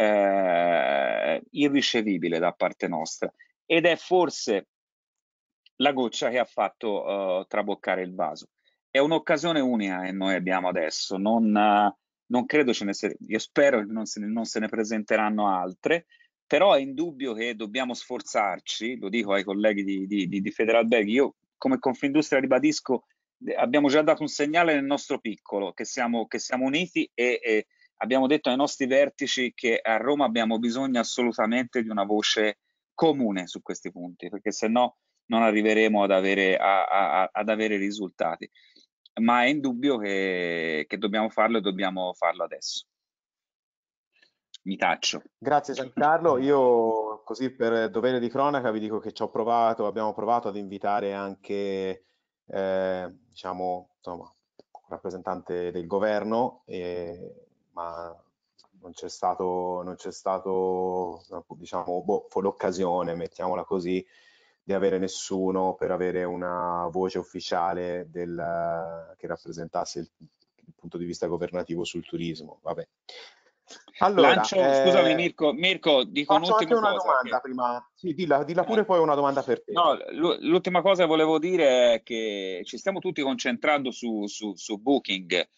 irricevibile da parte nostra, ed è forse la goccia che ha fatto traboccare il vaso. È un'occasione unica che noi abbiamo adesso, non credo io spero che non se ne presenteranno altre, però è indubbio che dobbiamo sforzarci, lo dico ai colleghi di Federalberghi. Io come Confindustria ribadisco, abbiamo già dato un segnale nel nostro piccolo, che siamo uniti, e abbiamo detto ai nostri vertici che a Roma abbiamo bisogno assolutamente di una voce comune su questi punti, perché se no non arriveremo ad avere risultati. Ma è indubbio che dobbiamo farlo, e dobbiamo farlo adesso. Mi taccio. Grazie Giancarlo, io così per dovere di cronaca vi dico che abbiamo provato ad invitare anche diciamo, insomma, un rappresentante del governo, ma non c'è stato diciamo, l'occasione, mettiamola così, di avere nessuno per avere una voce ufficiale che rappresentasse il punto di vista governativo sul turismo. Vabbè. Allora, scusami Mirko, dico faccio anche un'ultima una cosa. domanda prima. Sì, dilla pure, poi una domanda per te. No, l'ultima cosa che volevo dire è che ci stiamo tutti concentrando su Booking,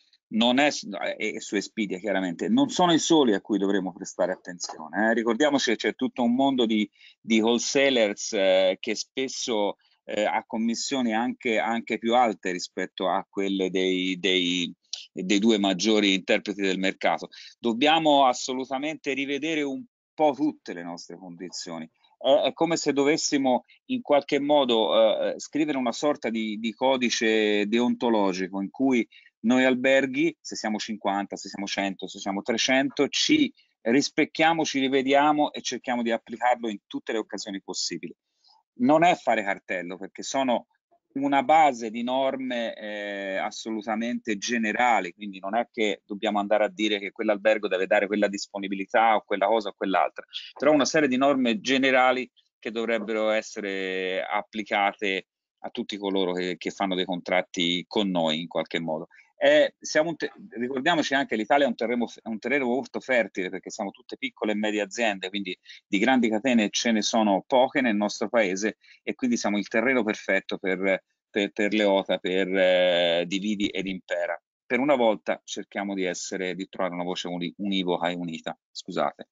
e su Expedia chiaramente. Non sono i soli a cui dovremo prestare attenzione. Ricordiamoci che c'è tutto un mondo di wholesalers che spesso ha commissioni anche più alte rispetto a quelle dei due maggiori interpreti del mercato. Dobbiamo assolutamente rivedere un po' tutte le nostre condizioni. È come se dovessimo in qualche modo scrivere una sorta di codice deontologico, in cui noi alberghi, se siamo 50, se siamo 100, se siamo 300, ci rispecchiamo, ci rivediamo e cerchiamo di applicarlo in tutte le occasioni possibili. Non è fare cartello, perché sono una base di norme assolutamente generali, quindi non è che dobbiamo andare a dire che quell'albergo deve dare quella disponibilità o quella cosa o quell'altra, però una serie di norme generali che dovrebbero essere applicate a tutti coloro che fanno dei contratti con noi in qualche modo. Ricordiamoci anche che l'Italia è un terreno molto fertile, perché siamo tutte piccole e medie aziende, quindi di grandi catene ce ne sono poche nel nostro paese, e quindi siamo il terreno perfetto per le OTA, per dividi ed impera. Per una volta cerchiamo di trovare una voce univoca e unita. Scusate.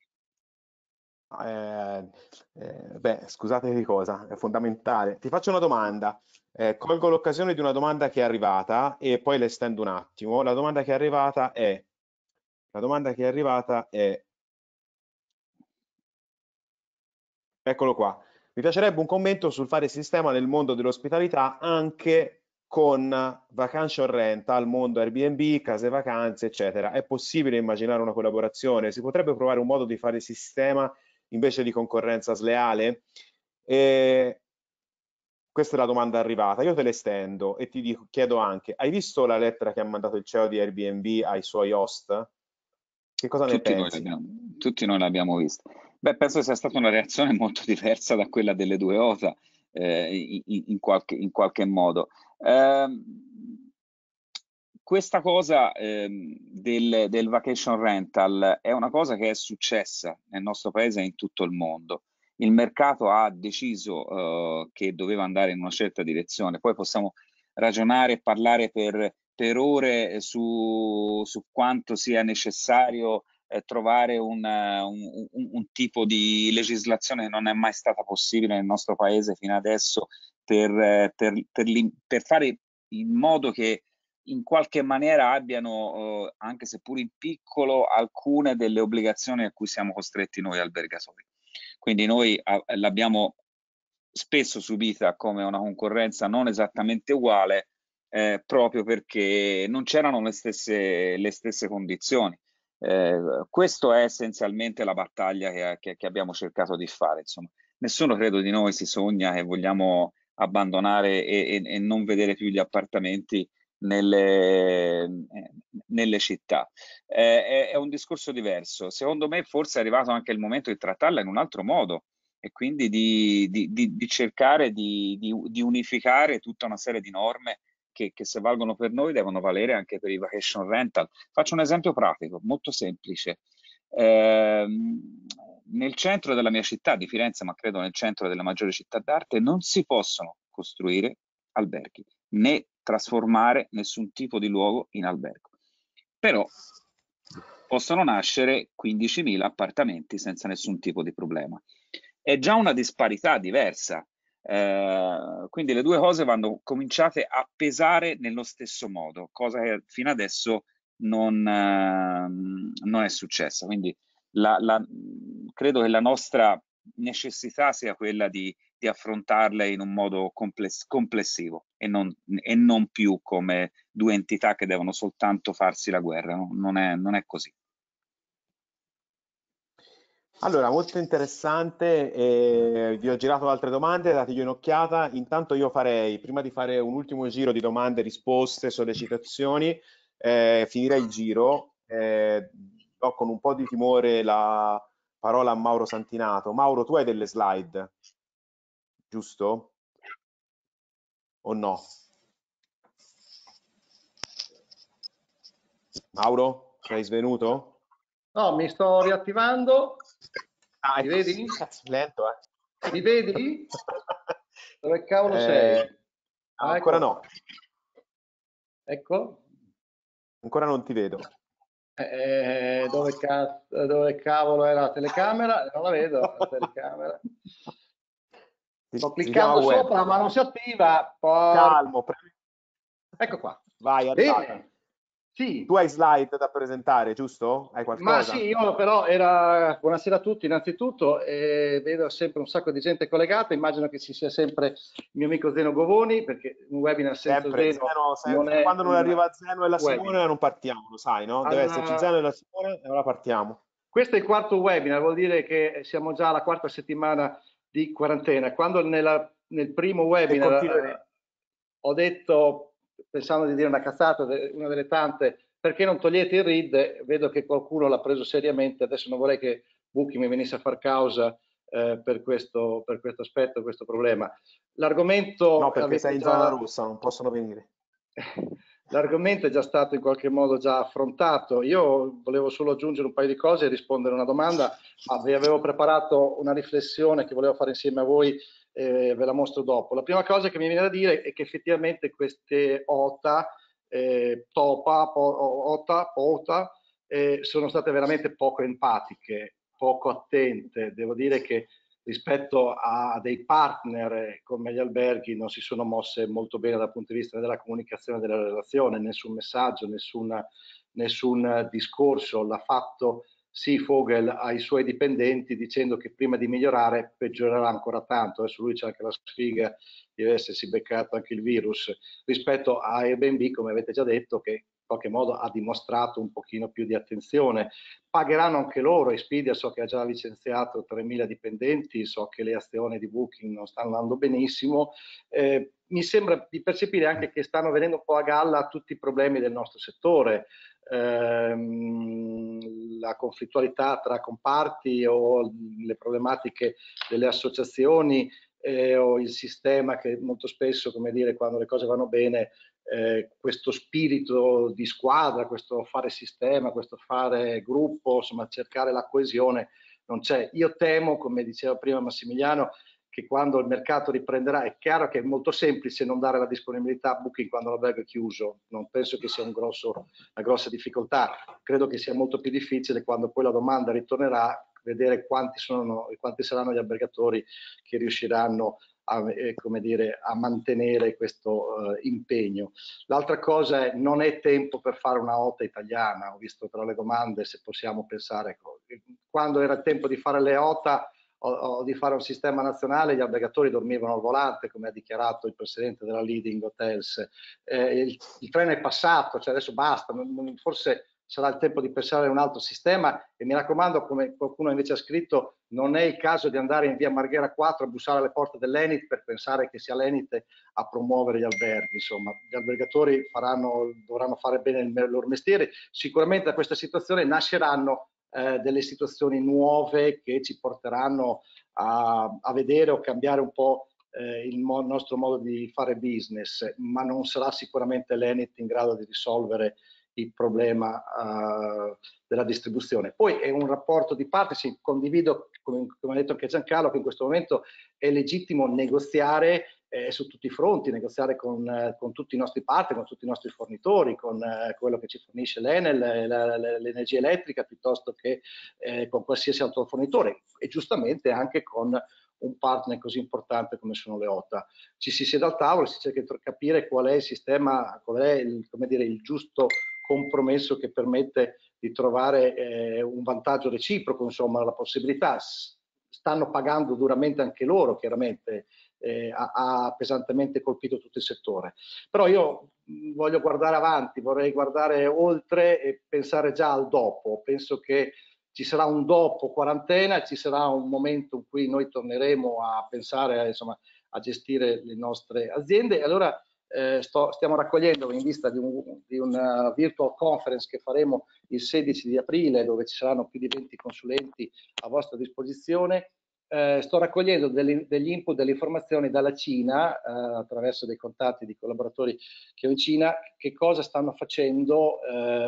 Scusate di cosa, è fondamentale. Ti faccio una domanda. Colgo l'occasione di una domanda che è arrivata e poi le estendo un attimo. La domanda che è arrivata è eccolo qua. Mi piacerebbe un commento sul fare sistema nel mondo dell'ospitalità anche con vacation rental, mondo Airbnb, case vacanze, eccetera. È possibile immaginare una collaborazione? Si potrebbe provare un modo di fare sistema invece di concorrenza sleale? Questa è la domanda arrivata. Io te le estendo e chiedo anche: hai visto la lettera che ha mandato il CEO di Airbnb ai suoi host? Che cosa ne pensi? Tutti noi l'abbiamo vista. Beh, penso sia stata una reazione molto diversa da quella delle due OTA, in qualche modo. Questa cosa del vacation rental è una cosa che è successa nel nostro paese e in tutto il mondo. Il mercato ha deciso che doveva andare in una certa direzione. Poi possiamo ragionare e parlare per ore su quanto sia necessario trovare un tipo di legislazione che non è mai stata possibile nel nostro paese fino adesso per fare in modo che in qualche maniera abbiano, anche seppur in piccolo, alcune delle obbligazioni a cui siamo costretti noi albergatori. Quindi noi l'abbiamo spesso subita come una concorrenza non esattamente uguale, proprio perché non c'erano le stesse condizioni. Questo è essenzialmente la battaglia che abbiamo cercato di fare. Insomma, nessuno credo di noi si sogna che vogliamo abbandonare e non vedere più gli appartamenti nelle città. È un discorso diverso. Secondo me forse è arrivato anche il momento di trattarla in un altro modo e quindi di cercare di unificare tutta una serie di norme che se valgono per noi devono valere anche per i vacation rental. Faccio un esempio pratico, molto semplice. Nel centro della mia città, di Firenze, ma credo nel centro delle maggiori città d'arte, non si possono costruire alberghi né trasformare nessun tipo di luogo in albergo. Però possono nascere 15.000 appartamenti senza nessun tipo di problema. È già una disparità diversa, quindi le due cose vanno cominciate a pesare nello stesso modo, cosa che fino adesso non è successa. Quindi credo che la nostra necessità sia quella di affrontarle in un modo complessivo e non più come due entità che devono soltanto farsi la guerra, no? Non è così. Allora, molto interessante, vi ho girato altre domande, dategli un'occhiata. Intanto io farei, prima di fare un ultimo giro di domande, risposte, sollecitazioni, finirei il giro, do con un po' di timore la parola a Mauro Santinato. Mauro, tu hai delle slide, giusto? O no? Mauro, sei svenuto? No, mi sto riattivando. Mi Ecco. vedi? Cazzo, lento, Mi vedi? Dove cavolo sei? Ancora no. Ecco. Ancora non ti vedo. Dove cavolo è la telecamera? Non la vedo, la telecamera. Sto cliccando sopra, ma non si attiva. Calmo. Ecco qua. Vai, bene. Sì. Tu hai slide da presentare, giusto? Hai qualcosa? Ma sì, io però buonasera a tutti innanzitutto, vedo sempre un sacco di gente collegata, immagino che ci sia sempre il mio amico Zeno Govoni, perché un webinar senza Zeno non è quando non arriva Zeno e la webinar. Simone non partiamo, lo sai, no? Deve esserci Zeno e la Simone e ora partiamo. Questo è il quarto webinar, vuol dire che siamo già alla quarta settimana di quarantena. Quando nel primo webinar ho detto, pensando di dire una cazzata, una delle tante, perché non togliete il RID, vedo che qualcuno l'ha preso seriamente. Adesso non vorrei che Bucchi mi venisse a far causa per questo aspetto, questo problema. L'argomento... No, perché sei in zona rossa, non possono venire. L'argomento è già stato in qualche modo già affrontato. Io volevo solo aggiungere un paio di cose e rispondere a una domanda, ma vi avevo preparato una riflessione che volevo fare insieme a voi, ve la mostro dopo. La prima cosa che mi viene da dire è che effettivamente queste OTA, POTA, sono state veramente poco empatiche, poco attente. Devo dire che rispetto a dei partner come gli alberghi non si sono mosse molto bene dal punto di vista della comunicazione della relazione, nessun messaggio, nessun discorso l'ha fatto Fogel ai suoi dipendenti dicendo che prima di migliorare peggiorerà ancora tanto. Adesso lui c'è anche la sfiga di essersi beccato anche il virus rispetto a Airbnb, come avete già detto, che in qualche modo ha dimostrato un pochino più di attenzione. Pagheranno anche loro. Expedia so che ha già licenziato 3.000 dipendenti, so che le azioni di Booking non stanno andando benissimo. Mi sembra di percepire anche che stanno venendo un po' a galla tutti i problemi del nostro settore. La conflittualità tra comparti o le problematiche delle associazioni o il sistema che molto spesso, come dire, quando le cose vanno bene, questo spirito di squadra, questo fare sistema, questo fare gruppo, insomma cercare la coesione non c'è. Io temo, come diceva prima Massimiliano, che quando il mercato riprenderà, è chiaro che è molto semplice non dare la disponibilità a Booking quando l'albergo è chiuso, non penso che sia una grossa difficoltà, credo che sia molto più difficile quando poi la domanda ritornerà, vedere quanti saranno gli albergatori che riusciranno come dire, a mantenere questo impegno. L'altra cosa è: non è tempo per fare una OTA italiana. Ho visto tra le domande se possiamo pensare, quando era il tempo di fare le OTA o di fare un sistema nazionale, gli albergatori dormivano al volante, come ha dichiarato il presidente della Leading Hotels. Il treno è passato, cioè adesso basta, forse sarà il tempo di pensare a un altro sistema, e mi raccomando, come qualcuno invece ha scritto, non è il caso di andare in via Marghera 4 a bussare alle porte dell'Enit per pensare che sia l'Enit a promuovere gli alberghi. Insomma, gli albergatori dovranno fare bene il loro mestiere. Sicuramente da questa situazione nasceranno delle situazioni nuove che ci porteranno a vedere o cambiare un po' il nostro modo di fare business, ma non sarà sicuramente l'Enit in grado di risolvere il problema della distribuzione. Poi è un rapporto di partnership, condivido, come ha detto anche Giancarlo, che in questo momento è legittimo negoziare su tutti i fronti, negoziare con tutti i nostri partner, con tutti i nostri fornitori, con quello che ci fornisce l'Enel, l'energia elettrica, piuttosto che con qualsiasi altro fornitore, e giustamente anche con un partner così importante come sono le OTA. Ci si siede al tavolo e si cerca di capire qual è il sistema, qual è il giusto compromesso che permette di trovare un vantaggio reciproco, insomma, la possibilità. Stanno pagando duramente anche loro, chiaramente, ha pesantemente colpito tutto il settore. Però io voglio guardare avanti, vorrei guardare oltre e pensare già al dopo. Penso che ci sarà un dopo quarantena, ci sarà un momento in cui noi torneremo a pensare insomma, a gestire le nostre aziende, e allora stiamo raccogliendo, in vista di un virtual conference che faremo il 16 di aprile, dove ci saranno più di 20 consulenti a vostra disposizione. Sto raccogliendo degli input, delle informazioni dalla Cina, attraverso dei contatti di collaboratori che ho in Cina, che cosa stanno facendo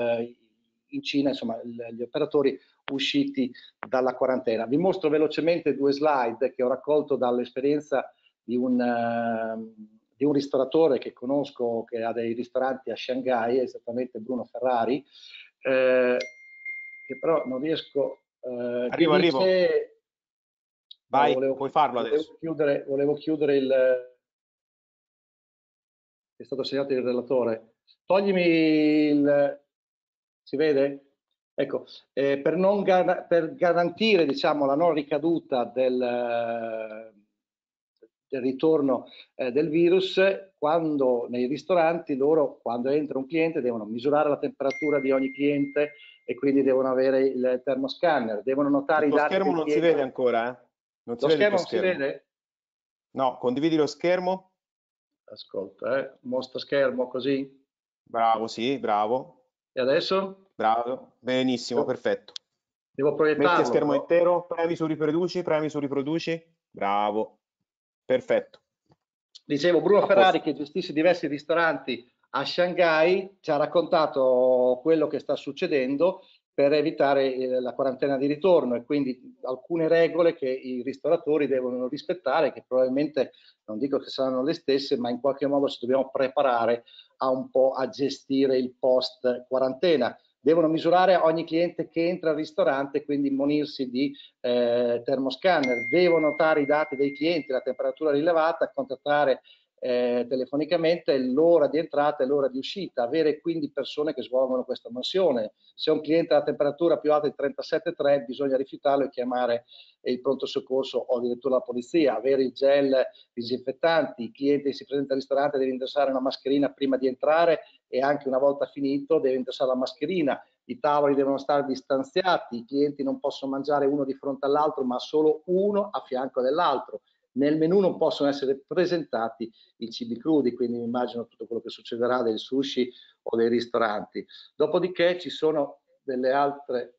in Cina, insomma, gli operatori usciti dalla quarantena. Vi mostro velocemente 2 slide che ho raccolto dall'esperienza di un ristoratore che conosco, che ha dei ristoranti a Shanghai, esattamente Bruno Ferrari, che però non riesco... Arrivo. Vai, puoi farlo adesso. Volevo chiudere il... È stato segnato il relatore. Toglimi il... Si vede? Ecco, per garantire, diciamo, la non ricaduta del ritorno del virus, quando nei ristoranti loro, quando entra un cliente, devono misurare la temperatura di ogni cliente e quindi devono avere il termoscanner, devono notare i dati. Lo schermo non si vede ancora, eh? Lo schermo non si vede? No, condividi lo schermo. Ascolta, mostra schermo così. Bravo, sì, bravo. E adesso? Bravo, benissimo, perfetto. Devo proiettarlo. Metti a schermo intero, premi su riproduci. Bravo, perfetto. Dicevo, Bruno Ferrari, che gestisce diversi ristoranti a Shanghai, ci ha raccontato quello che sta succedendo per evitare la quarantena di ritorno, e quindi alcune regole che i ristoratori devono rispettare, che probabilmente non dico che saranno le stesse, ma in qualche modo ci dobbiamo preparare a un po' a gestire il post quarantena. Devono misurare ogni cliente che entra al ristorante, quindi munirsi di termoscanner, devono notare i dati dei clienti, la temperatura rilevata, contattare telefonicamente l'ora di entrata e l'ora di uscita, avere quindi persone che svolgono questa mansione. Se un cliente ha la temperatura più alta di 37,3 bisogna rifiutarlo e chiamare il pronto soccorso o addirittura la polizia, avere il gel disinfettanti, i clienti che si presenta al ristorante deve indossare una mascherina prima di entrare e anche una volta finito deve indossare la mascherina, i tavoli devono stare distanziati, i clienti non possono mangiare uno di fronte all'altro ma solo uno a fianco dell'altro. Nel menù non possono essere presentati i cibi crudi, quindi immagino tutto quello che succederà del sushi o dei ristoranti. Dopodiché ci sono delle altre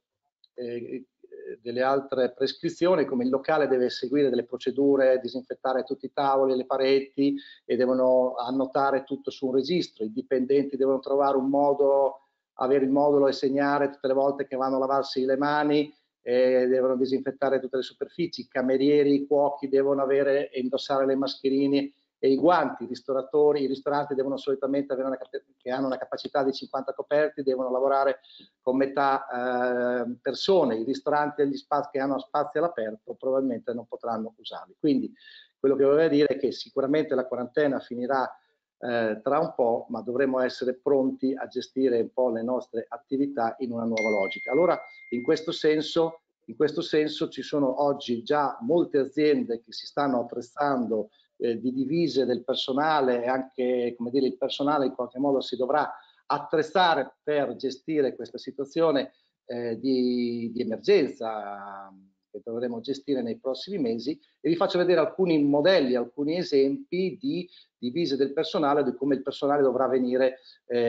prescrizioni, come il locale deve seguire delle procedure, disinfettare tutti i tavoli e le pareti e devono annotare tutto su un registro, i dipendenti devono trovare un modo, avere il modulo e segnare tutte le volte che vanno a lavarsi le mani devono disinfettare tutte le superfici, i camerieri, i cuochi devono avere e indossare le mascherine e i guanti, i ristoranti devono solitamente avere che hanno una capacità di 50 coperti, devono lavorare con metà persone, i ristoranti e gli spazi che hanno spazi all'aperto probabilmente non potranno usarli. Quindi quello che volevo dire è che sicuramente la quarantena finirà tra un po', ma dovremo essere pronti a gestire un po' le nostre attività in una nuova logica. Allora, in questo senso ci sono oggi già molte aziende che si stanno attrezzando di divise del personale, e anche, come dire, il personale in qualche modo si dovrà attrezzare per gestire questa situazione di emergenza che dovremo gestire nei prossimi mesi, e vi faccio vedere alcuni modelli, alcuni esempi di divise del personale, di come il personale dovrà venire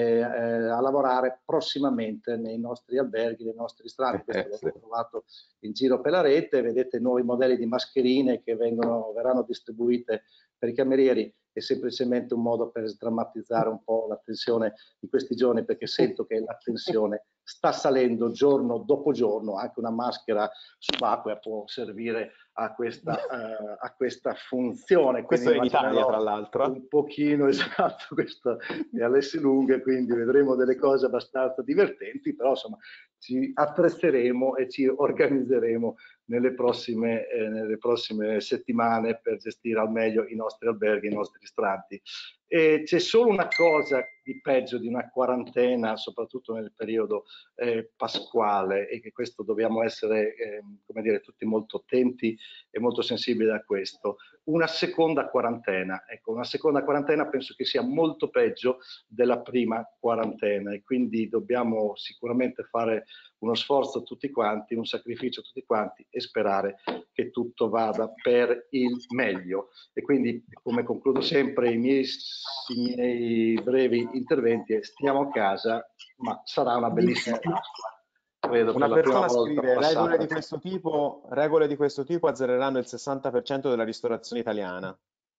a lavorare prossimamente nei nostri alberghi, nei nostri ristoranti. Questo l'ho trovato in giro per la rete, vedete nuovi modelli di mascherine che verranno distribuite per i camerieri. È semplicemente un modo per sdrammatizzare un po' la tensione di questi giorni, perché sento che la tensione sta salendo giorno dopo giorno. Anche una maschera subacquea può servire a questa funzione. Questo è in Italia, tra l'altro. Un pochino, esatto, questo è all'Esselunga, quindi vedremo delle cose abbastanza divertenti, però insomma ci attrezzeremo e ci organizzeremo nelle prossime settimane per gestire al meglio i nostri alberghi, i nostri ristoranti. E c'è solo una cosa di peggio di una quarantena, soprattutto nel periodo pasquale, e che questo dobbiamo essere come dire, tutti molto attenti e molto sensibili a questo. Una seconda quarantena, ecco, una seconda quarantena penso che sia molto peggio della prima quarantena, e quindi dobbiamo sicuramente fare uno sforzo tutti quanti, un sacrificio tutti quanti, e sperare che tutto vada per il meglio. E quindi, come concludo sempre i miei brevi interventi, è: stiamo a casa, ma sarà una bellissima Pasqua. Credo una persona scrive: regole di questo tipo azzereranno il 60% della ristorazione italiana.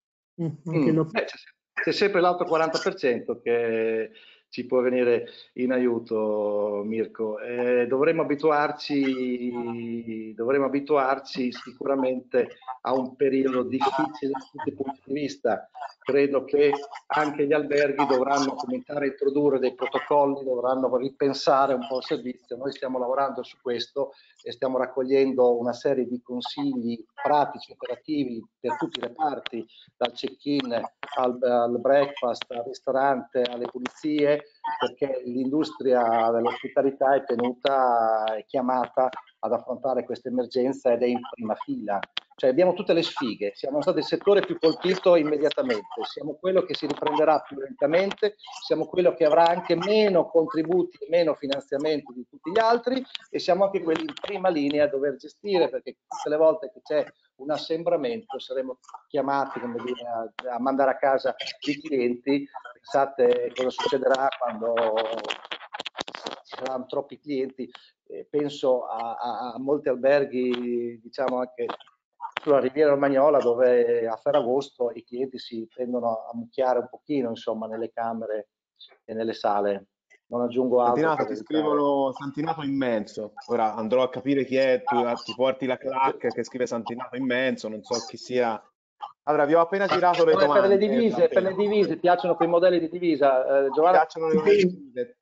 C'è sempre l'altro 40% che ci può venire in aiuto, Mirko. Dovremmo abituarci sicuramente a un periodo difficile da tutti i punti di vista. Credo che anche gli alberghi dovranno cominciare a introdurre dei protocolli, dovranno ripensare un po' il servizio. Noi stiamo lavorando su questo e stiamo raccogliendo una serie di consigli pratici, operativi per tutti i reparti, dal check-in al breakfast, al ristorante, alle pulizie, perché l'industria dell'ospitalità è chiamata ad affrontare questa emergenza ed è in prima fila. Cioè abbiamo tutte le sfighe, siamo stati il settore più colpito immediatamente, siamo quello che si riprenderà più lentamente, siamo quello che avrà anche meno contributi e meno finanziamenti di tutti gli altri, e siamo anche quelli in prima linea a dover gestire, perché tutte le volte che c'è un assembramento saremo chiamati, come dire, a mandare a casa i clienti. Pensate cosa succederà quando ci saranno troppi clienti. Penso a molti alberghi, diciamo anche sulla Riviera Romagnola, dove a Ferragosto i clienti si tendono a mucchiare un pochino, insomma, nelle camere e nelle sale. Non aggiungo altro. Santinato, ti scrivono Santinato immenso. Ora andrò a capire chi è, tu ti porti la clac che scrive Santinato immenso, non so chi sia. Allora, vi ho appena girato le domande. Per le divise, piacciono quei modelli di divisa, Giovanna? Piacciono le divise.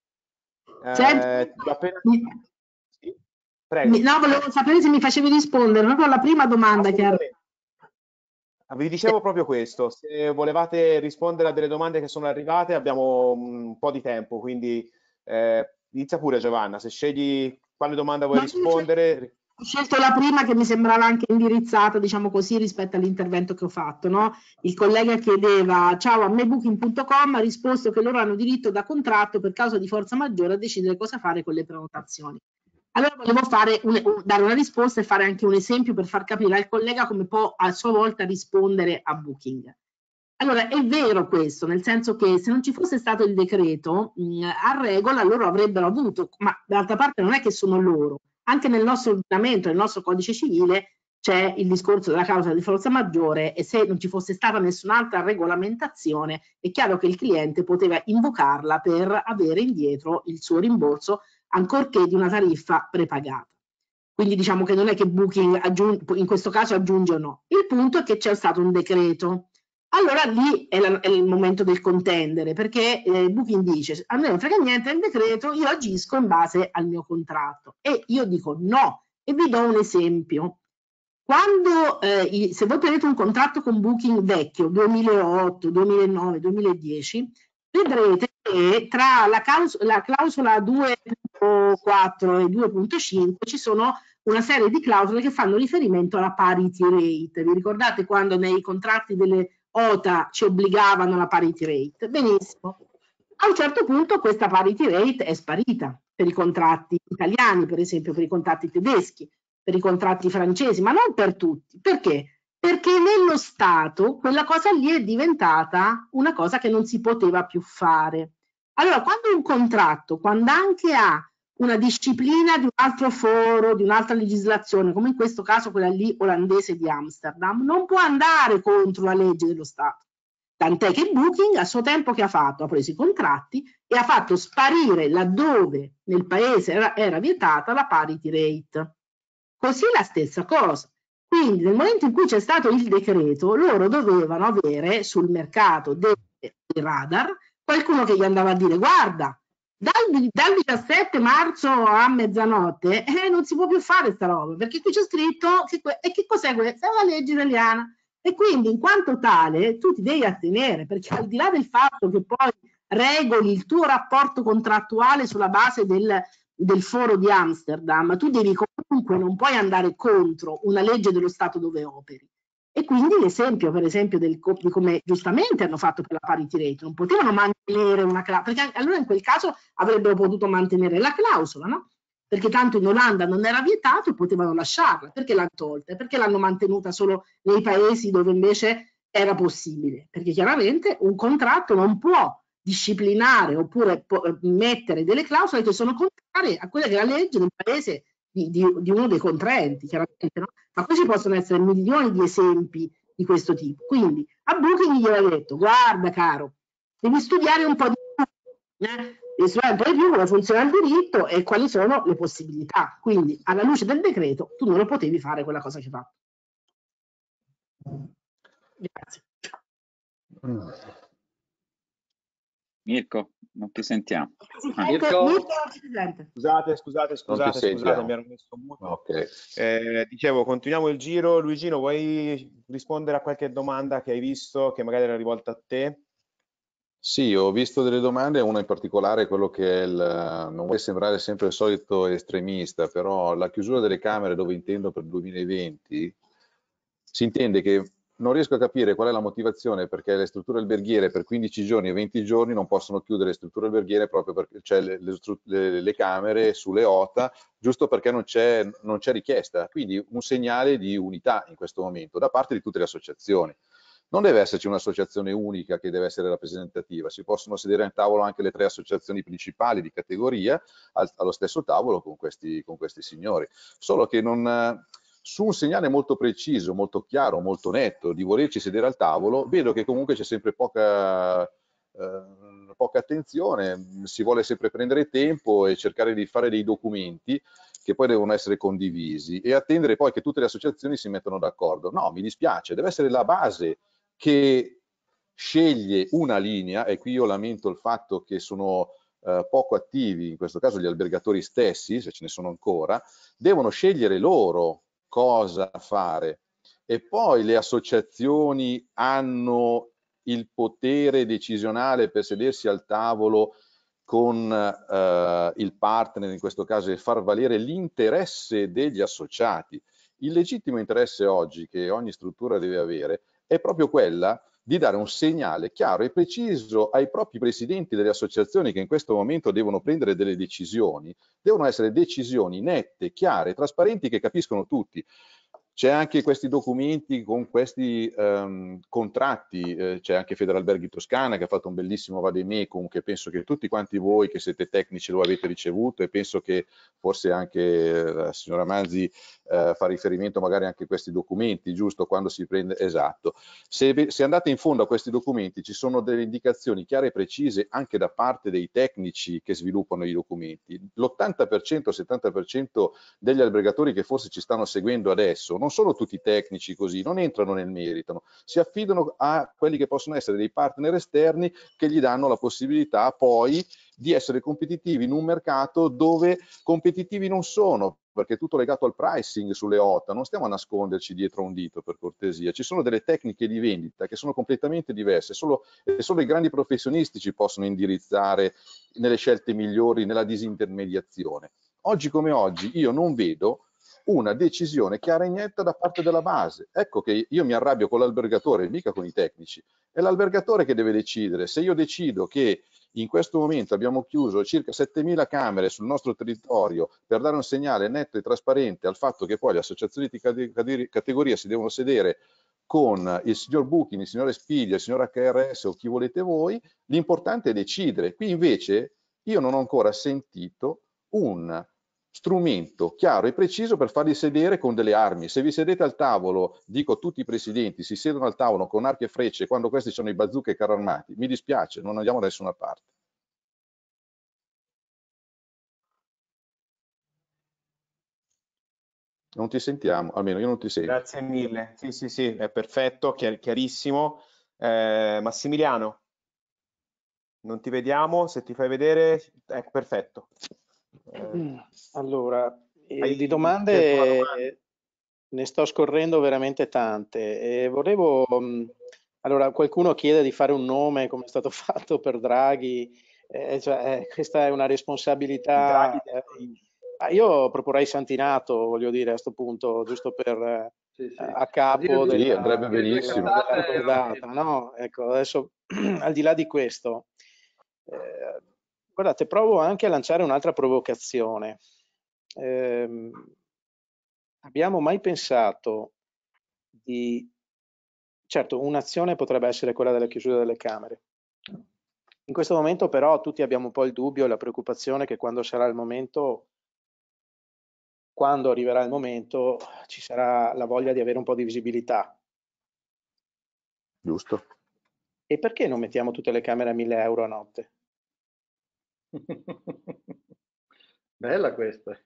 Sì? Prego. No, volevo sapere se mi facevi rispondere proprio alla prima domanda che vi dicevo proprio questo: se volevate rispondere a delle domande che sono arrivate, abbiamo un po' di tempo, quindi inizia pure, Giovanna, se scegli quale domanda vuoi rispondere. Ho scelto la prima, che mi sembrava anche indirizzata, diciamo così, rispetto all'intervento che ho fatto, no? Il collega chiedeva: ciao, a me Booking.com ha risposto che loro hanno diritto da contratto per causa di forza maggiore a decidere cosa fare con le prenotazioni. Allora volevo dare una risposta e fare anche un esempio per far capire al collega come può a sua volta rispondere a Booking. Allora, è vero questo, nel senso che se non ci fosse stato il decreto, a regola loro avrebbero avuto, ma d'altra parte non è che sono loro, anche nel nostro ordinamento, nel nostro codice civile, c'è il discorso della causa di forza maggiore, e se non ci fosse stata nessun'altra regolamentazione, è chiaro che il cliente poteva invocarla per avere indietro il suo rimborso, ancorché di una tariffa prepagata. quindi diciamo che non è che Booking in questo caso aggiunge o no. Il punto è che c'è stato un decreto. Allora lì è il momento del contendere, perché Booking dice a me non frega niente del decreto, io agisco in base al mio contratto. E io dico no, e vi do un esempio. Quando, se voi prendete un contratto con Booking vecchio, 2008, 2009, 2010, vedrete che tra la clausola 2.4 e 2.5 ci sono una serie di clausole che fanno riferimento alla parity rate. Vi ricordate quando nei contratti delle OTA ci obbligavano alla parity rate? Benissimo. A un certo punto questa parity rate è sparita per i contratti italiani, per esempio per i contratti tedeschi, per i contratti francesi, ma non per tutti. Perché? Perché nello Stato quella cosa lì è diventata una cosa che non si poteva più fare. Allora, quando un contratto, quando anche ha una disciplina di un altro foro, di un'altra legislazione, come in questo caso quella lì olandese di Amsterdam, non può andare contro la legge dello Stato. Tant'è che Booking a suo tempo che ha fatto? Ha preso i contratti e ha fatto sparire laddove nel paese era vietata la parity rate. Così la stessa cosa. Quindi nel momento in cui c'è stato il decreto, loro dovevano avere sul mercato dei radar qualcuno che gli andava a dire guarda, dal 17 marzo a mezzanotte non si può più fare sta roba, perché qui c'è scritto che cos'è questa? È una legge italiana. E quindi in quanto tale tu ti devi attenere, perché al di là del fatto che poi regoli il tuo rapporto contrattuale sulla base del foro di Amsterdam, tu devi comunque, non puoi andare contro una legge dello Stato dove operi. E quindi l'esempio, per esempio, di come giustamente hanno fatto per la parity rate, non potevano mantenere una clausola, perché allora in quel caso avrebbero potuto mantenere la clausola, no? Perché tanto in Olanda non era vietato e potevano lasciarla. Perché l'hanno tolta? Perché l'hanno mantenuta solo nei paesi dove invece era possibile? Perché chiaramente un contratto non può disciplinare oppure mettere delle clausole che sono contrarie a quella che è la legge del paese di uno dei contraenti, chiaramente, no? Ma poi ci possono essere milioni di esempi di questo tipo. Quindi a Booking gli aveva detto, guarda caro, devi studiare un po' di più, devi studiare un po' di più come funziona il diritto e quali sono le possibilità. Quindi alla luce del decreto tu non lo potevi fare quella cosa che hai fatto. Grazie. Mirko, non ti sentiamo. Mirko? Scusate, mi ero messo muto. Okay. Dicevo, continuiamo il giro. Luigino, vuoi rispondere a qualche domanda che hai visto, che magari era rivolta a te? Sì, ho visto delle domande, una in particolare quello che è non vuoi sembrare sempre il solito estremista, però la chiusura delle Camere, dove intendo per il 2020, si intende che non riesco a capire qual è la motivazione perché le strutture alberghiere per 15 giorni e 20 giorni non possono chiudere le strutture alberghiere proprio perché c'è le camere sulle OTA, giusto perché non c'è richiesta. Quindi un segnale di unità in questo momento da parte di tutte le associazioni. Non deve esserci un'associazione unica che deve essere rappresentativa, si possono sedere al tavolo anche le 3 associazioni principali di categoria allo stesso tavolo con questi signori, solo che non... Su un segnale molto preciso, molto chiaro, molto netto di volerci sedere al tavolo, vedo che comunque c'è sempre poca attenzione, si vuole sempre prendere tempo e cercare di fare dei documenti che poi devono essere condivisi e attendere poi che tutte le associazioni si mettano d'accordo. No, mi dispiace, deve essere la base che sceglie una linea, e qui io lamento il fatto che sono poco attivi, in questo caso gli albergatori stessi, se ce ne sono ancora, devono scegliere loro cosa fare e poi le associazioni hanno il potere decisionale per sedersi al tavolo con il partner in questo caso e far valere l'interesse degli associati. Il legittimo interesse oggi che ogni struttura deve avere è proprio quella di dare un segnale chiaro e preciso ai propri presidenti delle associazioni che in questo momento devono prendere delle decisioni, devono essere decisioni nette, chiare, trasparenti che capiscono tutti. C'è anche questi documenti con questi contratti, c'è anche Federalberghi Toscana che ha fatto un bellissimo vademecum che penso che tutti quanti voi che siete tecnici lo avete ricevuto e penso che forse anche la signora Manzi fa riferimento magari anche a questi documenti, giusto? Quando si prende, esatto. Se andate in fondo a questi documenti ci sono delle indicazioni chiare e precise anche da parte dei tecnici che sviluppano i documenti. L'80%, 70% degli albergatori che forse ci stanno seguendo adesso non sono tutti tecnici così, non entrano nel merito, si affidano a quelli che possono essere dei partner esterni che gli danno la possibilità poi di essere competitivi in un mercato dove competitivi non sono, perché è tutto legato al pricing sulle OTA, non stiamo a nasconderci dietro a un dito, per cortesia, ci sono delle tecniche di vendita che sono completamente diverse, solo i grandi professionisti ci possono indirizzare nelle scelte migliori, nella disintermediazione. Oggi come oggi io non vedo una decisione chiara e netta da parte della base. Ecco che io mi arrabbio con l'albergatore, mica con i tecnici. È l'albergatore che deve decidere. Se io decido che in questo momento abbiamo chiuso circa 7.000 camere sul nostro territorio per dare un segnale netto e trasparente al fatto che poi le associazioni di categoria si devono sedere con il signor Booking, il signor Expedia, il signor HRS o chi volete voi, l'importante è decidere. Qui invece io non ho ancora sentito un strumento chiaro e preciso per farli sedere con delle armi. Se vi sedete al tavolo, dico tutti i presidenti, si siedono al tavolo con archi e frecce quando questi sono i bazooka e i carri armati, mi dispiace, non andiamo da nessuna parte. Non ti sentiamo, almeno io non ti sento. Grazie mille, sì, è perfetto, chiarissimo. Massimiliano, non ti vediamo, se ti fai vedere è perfetto. Allora, di domande ne sto scorrendo veramente tante e volevo, allora qualcuno chiede di fare un nome come è stato fatto per Draghi, questa è una responsabilità, io proporrei Santinato, voglio dire, a questo punto, giusto per a capo della, andrebbe benissimo. della cordata, no? Ecco, adesso al di là di questo, guardate, provo anche a lanciare un'altra provocazione. Abbiamo mai pensato di... Certo, un'azione potrebbe essere quella della chiusura delle camere. In questo momento però tutti abbiamo un po' il dubbio e la preoccupazione che quando sarà il momento, quando arriverà il momento, ci sarà la voglia di avere un po' di visibilità. Giusto. E perché non mettiamo tutte le camere a 1.000 euro a notte? Bella questa.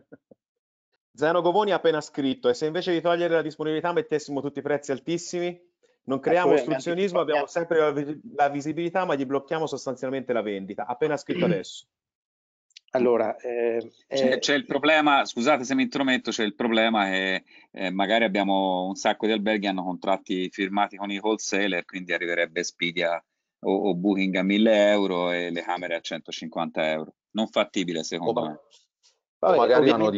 Zeno Govoni ha appena scritto: e se invece di togliere la disponibilità mettessimo tutti i prezzi altissimi? Non creiamo ostruzionismo, abbiamo sempre la visibilità, ma gli blocchiamo sostanzialmente la vendita. Appena scritto adesso. Allora, c'è il problema, scusate se mi intrometto, c'è il problema che magari abbiamo un sacco di alberghi che hanno contratti firmati con i wholesaler, quindi arriverebbe Expedia o Booking a 1.000 euro e le camere a 150 euro. Non fattibile secondo me. O magari hanno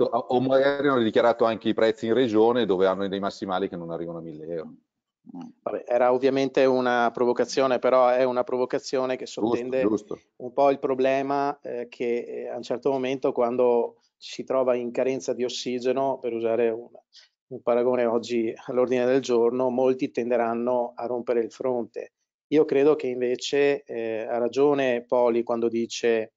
dichiarato anche i prezzi in regione dove hanno dei massimali che non arrivano a 1.000 euro. Vabbè, era ovviamente una provocazione, però è una provocazione che sottende un po' il problema che a un certo momento, quando si trova in carenza di ossigeno, per usare un paragone oggi all'ordine del giorno, molti tenderanno a rompere il fronte. Io credo che invece ha ragione Poli quando dice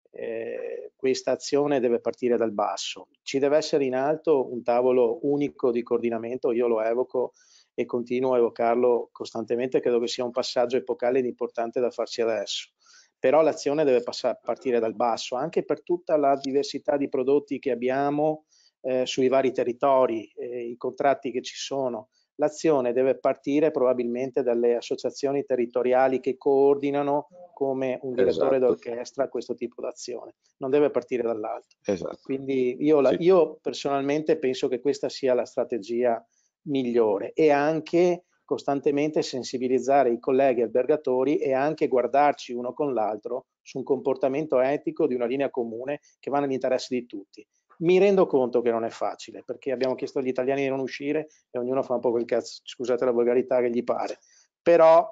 questa azione deve partire dal basso. Ci deve essere in alto un tavolo unico di coordinamento, io lo evoco e continuo a evocarlo costantemente, credo che sia un passaggio epocale ed importante da farci adesso. Però l'azione deve partire dal basso, anche per tutta la diversità di prodotti che abbiamo sui vari territori, i contratti che ci sono. L'azione deve partire probabilmente dalle associazioni territoriali che coordinano come un direttore d'orchestra questo tipo d'azione, non deve partire dall'alto. Quindi io personalmente penso che questa sia la strategia migliore, e anche costantemente sensibilizzare i colleghi albergatori e anche guardarci uno con l'altro su un comportamento etico di una linea comune che va nell'interesse di tutti. Mi rendo conto che non è facile, perché abbiamo chiesto agli italiani di non uscire e ognuno fa un po' quel cazzo, scusate la volgarità, che gli pare, però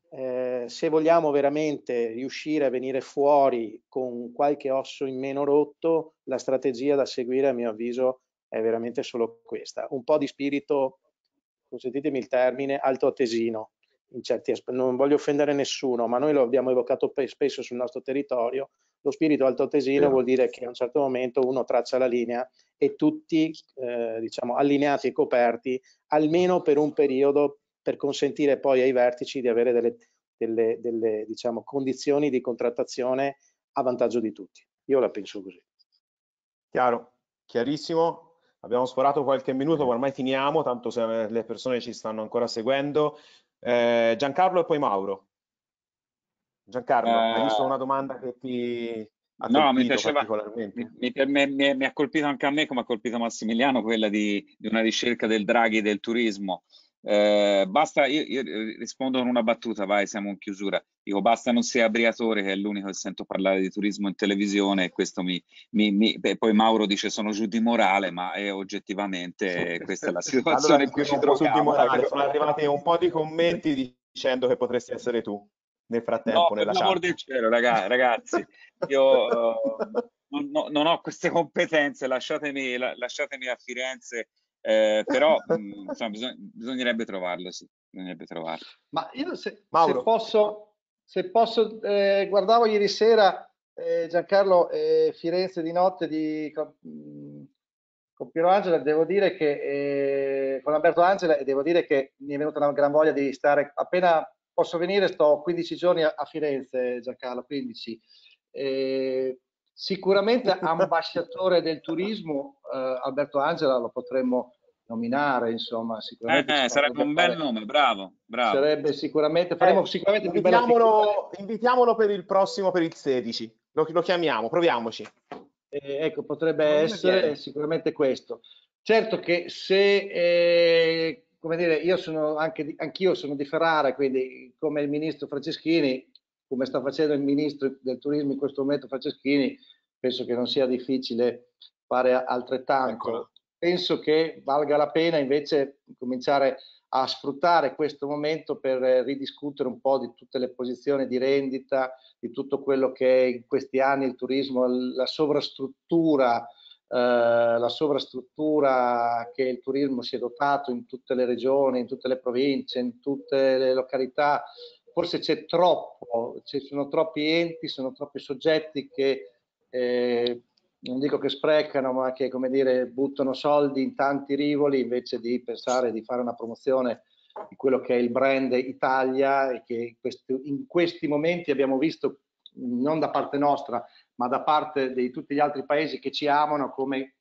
se vogliamo veramente riuscire a venire fuori con qualche osso in meno rotto, la strategia da seguire a mio avviso è veramente solo questa, un po' di spirito, consentitemi il termine, altoatesino, in certi aspetti. Non voglio offendere nessuno, ma noi lo abbiamo evocato spesso sul nostro territorio. Lo spirito altoatesino vuol dire che a un certo momento uno traccia la linea e tutti diciamo allineati e coperti almeno per un periodo, per consentire poi ai vertici di avere delle diciamo, condizioni di contrattazione a vantaggio di tutti. Io la penso così. Chiaro, chiarissimo. Abbiamo sforato qualche minuto, ma ormai finiamo, tanto se le persone ci stanno ancora seguendo. Giancarlo e poi Mauro. Giancarlo, hai visto una domanda che ti ha No, mi colpito piaceva, particolarmente? mi ha colpito anche a me, come ha colpito Massimiliano, quella di una ricerca del Draghi del turismo. Basta, io rispondo con una battuta, vai, siamo in chiusura. Dico, basta non sia Briatore, che è l'unico che sento parlare di turismo in televisione, e questo poi Mauro dice sono giù di morale, ma oggettivamente questa è la situazione Allora, in cui ci un po' su di troviamo. morale, Ecco. sono arrivati un po' di commenti dicendo che potresti essere tu nel frattempo No, per nella l'amor chat. del cielo, ragazzi, io non ho queste competenze, lasciatemi a Firenze, però insomma, bisognerebbe trovarlo, sì, bisognerebbe trovarlo. Ma io se posso guardavo ieri sera Giancarlo Firenze di notte con Piero Angela, devo dire che con Alberto Angela, e devo dire che mi è venuta una gran voglia di stare, appena posso venire sto 15 giorni a Firenze, Giancarlo, 15. Sicuramente ambasciatore del turismo, Alberto Angela lo potremmo nominare, insomma, sicuramente Sarebbe un bel nome, bravo. sarebbe sicuramente, faremo sicuramente più bella invitiamolo per il prossimo, per il 16, lo chiamiamo, proviamoci. Ecco, potrebbe essere sicuramente questo. Certo che se, come dire, anch'io sono di Ferrara, quindi come il ministro Franceschini, come sta facendo il ministro del turismo in questo momento Franceschini, penso che non sia difficile fare altrettanto. Eccola. Penso che valga la pena invece cominciare a sfruttare questo momento per ridiscutere un po' di tutte le posizioni di rendita, di tutto quello che è in questi anni il turismo, la sovrastruttura che il turismo si è dotato in tutte le regioni, in tutte le province, in tutte le località. Forse ci sono troppi enti, sono troppi soggetti che non dico che sprecano, ma che, come dire, buttano soldi in tanti rivoli invece di pensare di fare una promozione di quello che è il brand Italia, e che in questi momenti abbiamo visto, non da parte nostra, ma da parte di tutti gli altri paesi che ci amano, come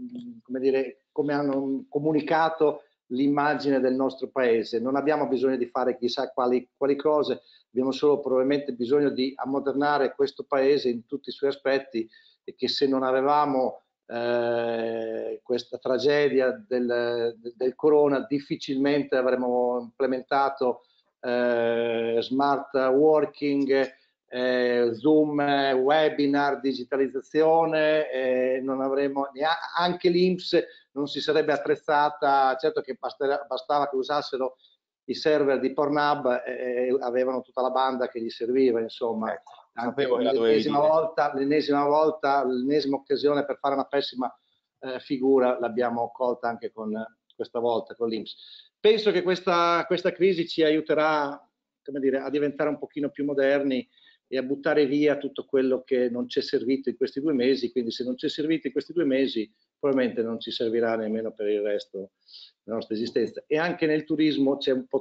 hanno comunicato l'immagine del nostro paese. Non abbiamo bisogno di fare chissà quali cose, abbiamo solo probabilmente bisogno di ammodernare questo paese in tutti i suoi aspetti, e che se non avevamo questa tragedia del corona difficilmente avremmo implementato smart working, Zoom, webinar, digitalizzazione, non avremmo anche l'INPS non si sarebbe attrezzata. Certo che bastava che usassero i server di Pornhub e avevano tutta la banda che gli serviva, insomma. Anche l'ennesima volta, l'ennesima occasione per fare una pessima figura l'abbiamo colta anche questa volta con l'INPS. Penso che questa crisi ci aiuterà, come dire, a diventare un pochino più moderni e a buttare via tutto quello che non ci è servito in questi 2 mesi. Quindi se non ci è servito in questi 2 mesi, probabilmente non ci servirà nemmeno per il resto della nostra esistenza. E anche nel turismo c'è un po'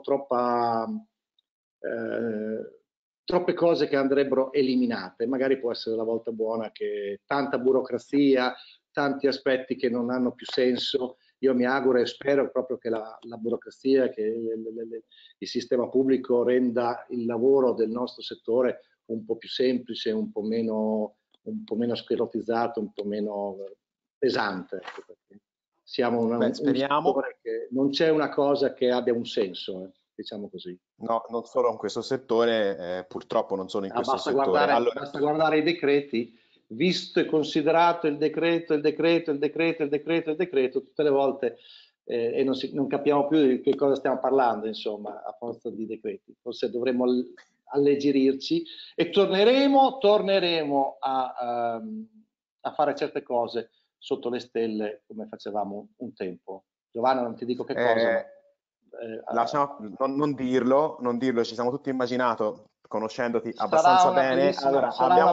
troppe cose che andrebbero eliminate. Magari può essere la volta buona che tanta burocrazia, tanti aspetti che non hanno più senso. Io mi auguro e spero proprio che la burocrazia, che il sistema pubblico renda il lavoro del nostro settore un po' più semplice, un po' meno sclerotizzato, un po' meno pesante. Perché siamo un settore che non c'è una cosa che abbia un senso, diciamo così. No, non solo in questo settore, purtroppo non solo in questo settore. Basta guardare i decreti, visto e considerato il decreto, tutte le volte, e non capiamo più di che cosa stiamo parlando, insomma, a forza di decreti. Forse dovremmo alleggerirci e torneremo a fare certe cose sotto le stelle come facevamo un tempo. Giovanna, non ti dico che cosa, non dirlo, ci siamo tutti immaginato, conoscendoti abbastanza bene. Allora,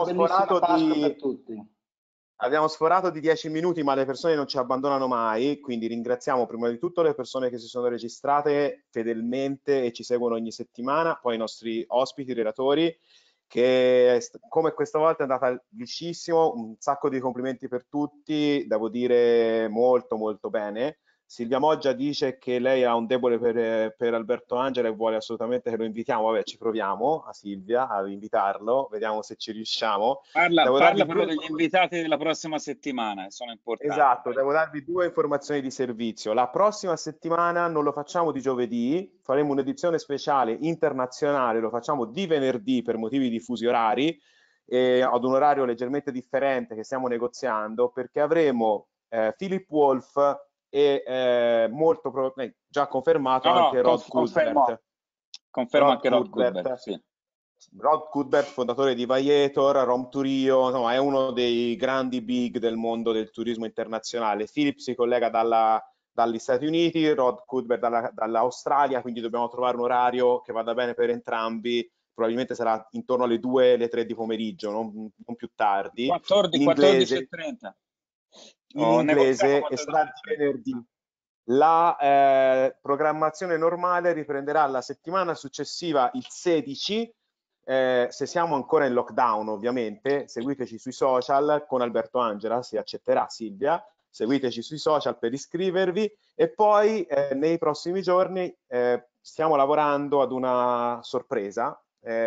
abbiamo sforato di 10 minuti, ma le persone non ci abbandonano mai, quindi ringraziamo prima di tutto le persone che si sono registrate fedelmente e ci seguono ogni settimana, poi i nostri ospiti, i relatori, che come questa volta è andata liscissimo, un sacco di complimenti per tutti, devo dire molto molto bene. Silvia Moggia dice che lei ha un debole per Alberto Angela e vuole assolutamente che lo invitiamo. Vabbè, ci proviamo a Silvia a invitarlo, vediamo se ci riusciamo. Parla però degli invitati della prossima settimana, sono importanti. Esatto, devo darvi 2 informazioni di servizio. La prossima settimana non lo facciamo di giovedì, faremo un'edizione speciale internazionale, lo facciamo di venerdì per motivi di fusi orari, ad un orario leggermente differente che stiamo negoziando, perché avremo Philip Wolf e molto probabilmente già confermato anche Rod Cuthbert. Confermo anche Rod Cuthbert, sì. Rod Cuthbert, fondatore di Viator, Rom Turio, insomma, è uno dei grandi big del mondo del turismo internazionale. Philip si collega dagli Stati Uniti, Rod Cuthbert dall'Australia, quindi dobbiamo trovare un orario che vada bene per entrambi. Probabilmente sarà intorno alle 2, le 3 di pomeriggio, non più tardi. 14:30. In inglese e sarà di venerdì. La programmazione normale riprenderà la settimana successiva, il 16. Se siamo ancora in lockdown, ovviamente, seguiteci sui social con Alberto Angela, si accetterà Silvia, seguiteci sui social per iscrivervi e poi nei prossimi giorni stiamo lavorando ad una sorpresa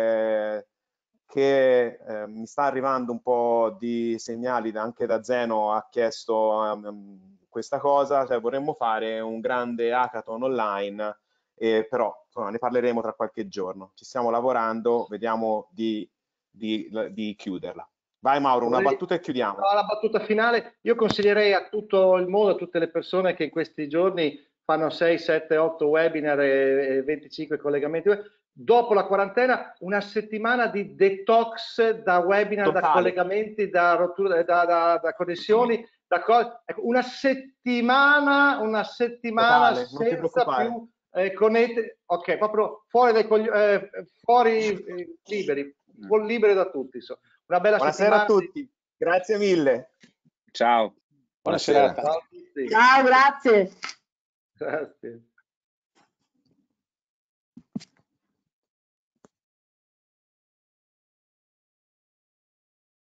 che mi sta arrivando un po' di segnali anche da Zeno, ha chiesto questa cosa, cioè vorremmo fare un grande hackathon online, però insomma, ne parleremo tra qualche giorno. Ci stiamo lavorando, vediamo di chiuderla. Vai Mauro, una battuta e chiudiamo. La battuta finale, io consiglierei a tutto il mondo, a tutte le persone che in questi giorni fanno 6, 7, 8 webinar e 25 collegamenti, dopo la quarantena, una settimana di detox da webinar, da collegamenti, da rotture, da connessioni, una settimana Totale, senza più connette, ok, proprio fuori liberi da tutti. Insomma. Una bella Buonasera settimana. a tutti, grazie mille. Ciao. Buonasera. Ciao a tutti. Ciao, grazie. Grazie.